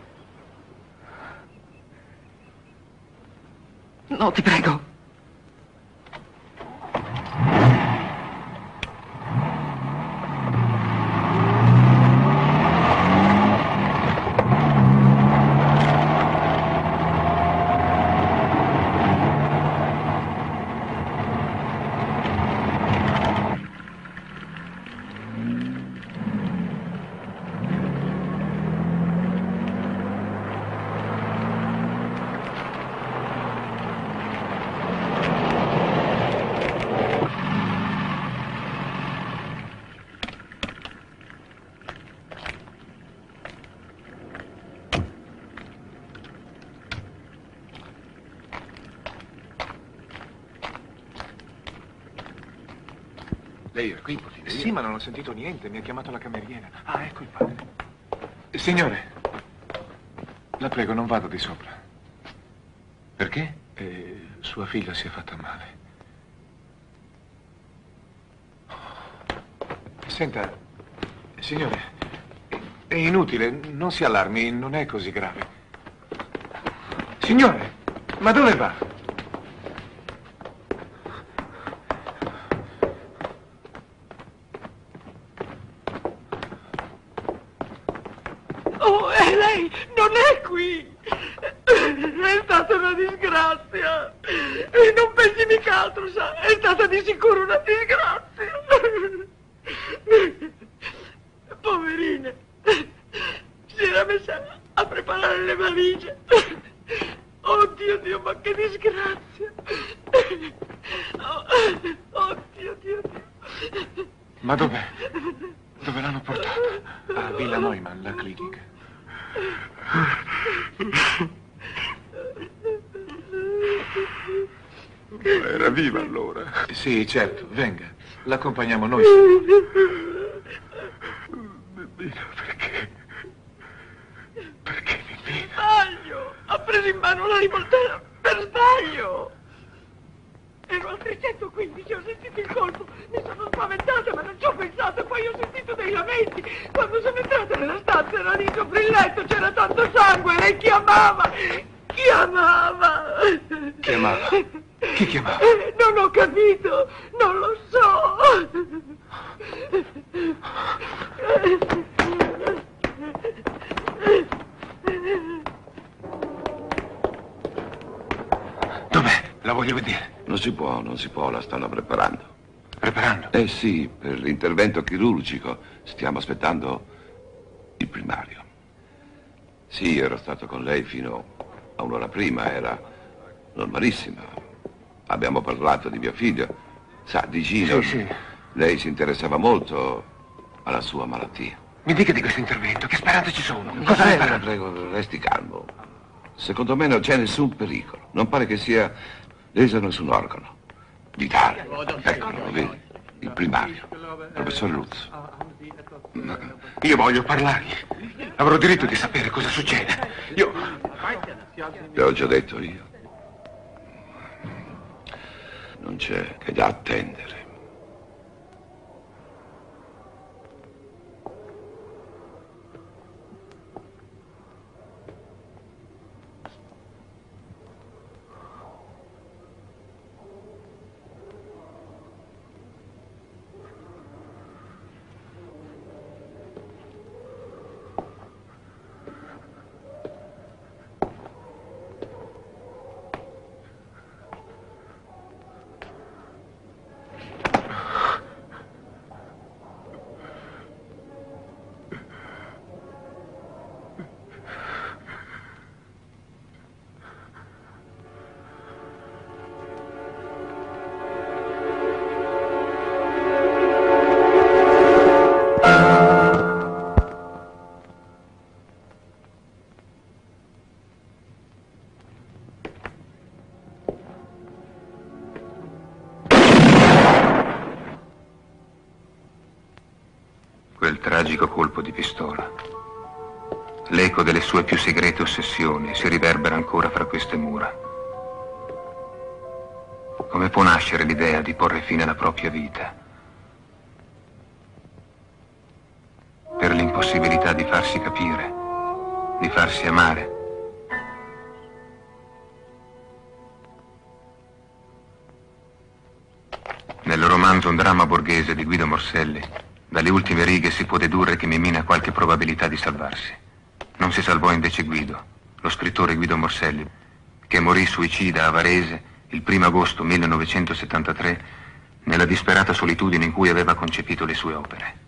No, ti prego. Lei era qui in portineria? Sì, ma non ho sentito niente. Mi ha chiamato la cameriera. Ah, ecco il padre. Signore, la prego, non vada di sopra. Perché? Sua figlia si è fatta male. Senta, signore, è inutile, non si allarmi, non è così grave. Signore, ma dove va? Oh, e lei non è qui! È stata una disgrazia! E non pensi mica altro, sa? È stata di sicuro una disgrazia! Poverina! Si era messa a preparare le valigie! Oddio, Dio, ma che disgrazia! Oddio, Dio, Dio! Ma dov'è? Dove l'hanno portata? A Villa Neumann, la clinica. Era viva allora? Sì, certo, venga. L'accompagniamo noi. Bimbino, perché? Perché Bimbino? Sbaglio! Ha preso in mano la rivoltella per sbaglio! Ero al 315, ho sentito il colpo, mi sono spaventata ma non ci ho pensato, poi ho sentito dei lamenti. Quando sono entrata nella stanza era lì sopra il letto, c'era tanto sangue, lei chiamava! Chiamava? Chi chiamava? Non ho capito, non lo so! Dov'è? La voglio vedere. Non si può, la stanno preparando. Preparando? Eh sì, per l'intervento chirurgico stiamo aspettando il primario. Sì, ero stato con lei fino a un'ora prima, era normalissima. Abbiamo parlato di mio figlio. Sa, di Gino, Sì. lei si interessava molto alla sua malattia. Mi dica di questo intervento, che speranze ci sono? Cosa è? La prego, resti calmo. Secondo me non c'è nessun pericolo. Non pare che sia leso nessun organo vitale. Eccolo, vedi? Il primario, professor Lutz. Ma io voglio parlargli. Avrò diritto di sapere cosa succede. Te l'ho già detto io. Non c'è che da attendere. quel tragico colpo di pistola. L'eco delle sue più segrete ossessioni si riverbera ancora fra queste mura. Come può nascere l'idea di porre fine alla propria vita? Per l'impossibilità di farsi capire, di farsi amare. Nel romanzo Un dramma borghese di Guido Morselli, dalle ultime righe si può dedurre che Mimina ha qualche probabilità di salvarsi. Non si salvò invece Guido, lo scrittore Guido Morselli, che morì suicida a Varese il 1 agosto 1973 nella disperata solitudine in cui aveva concepito le sue opere.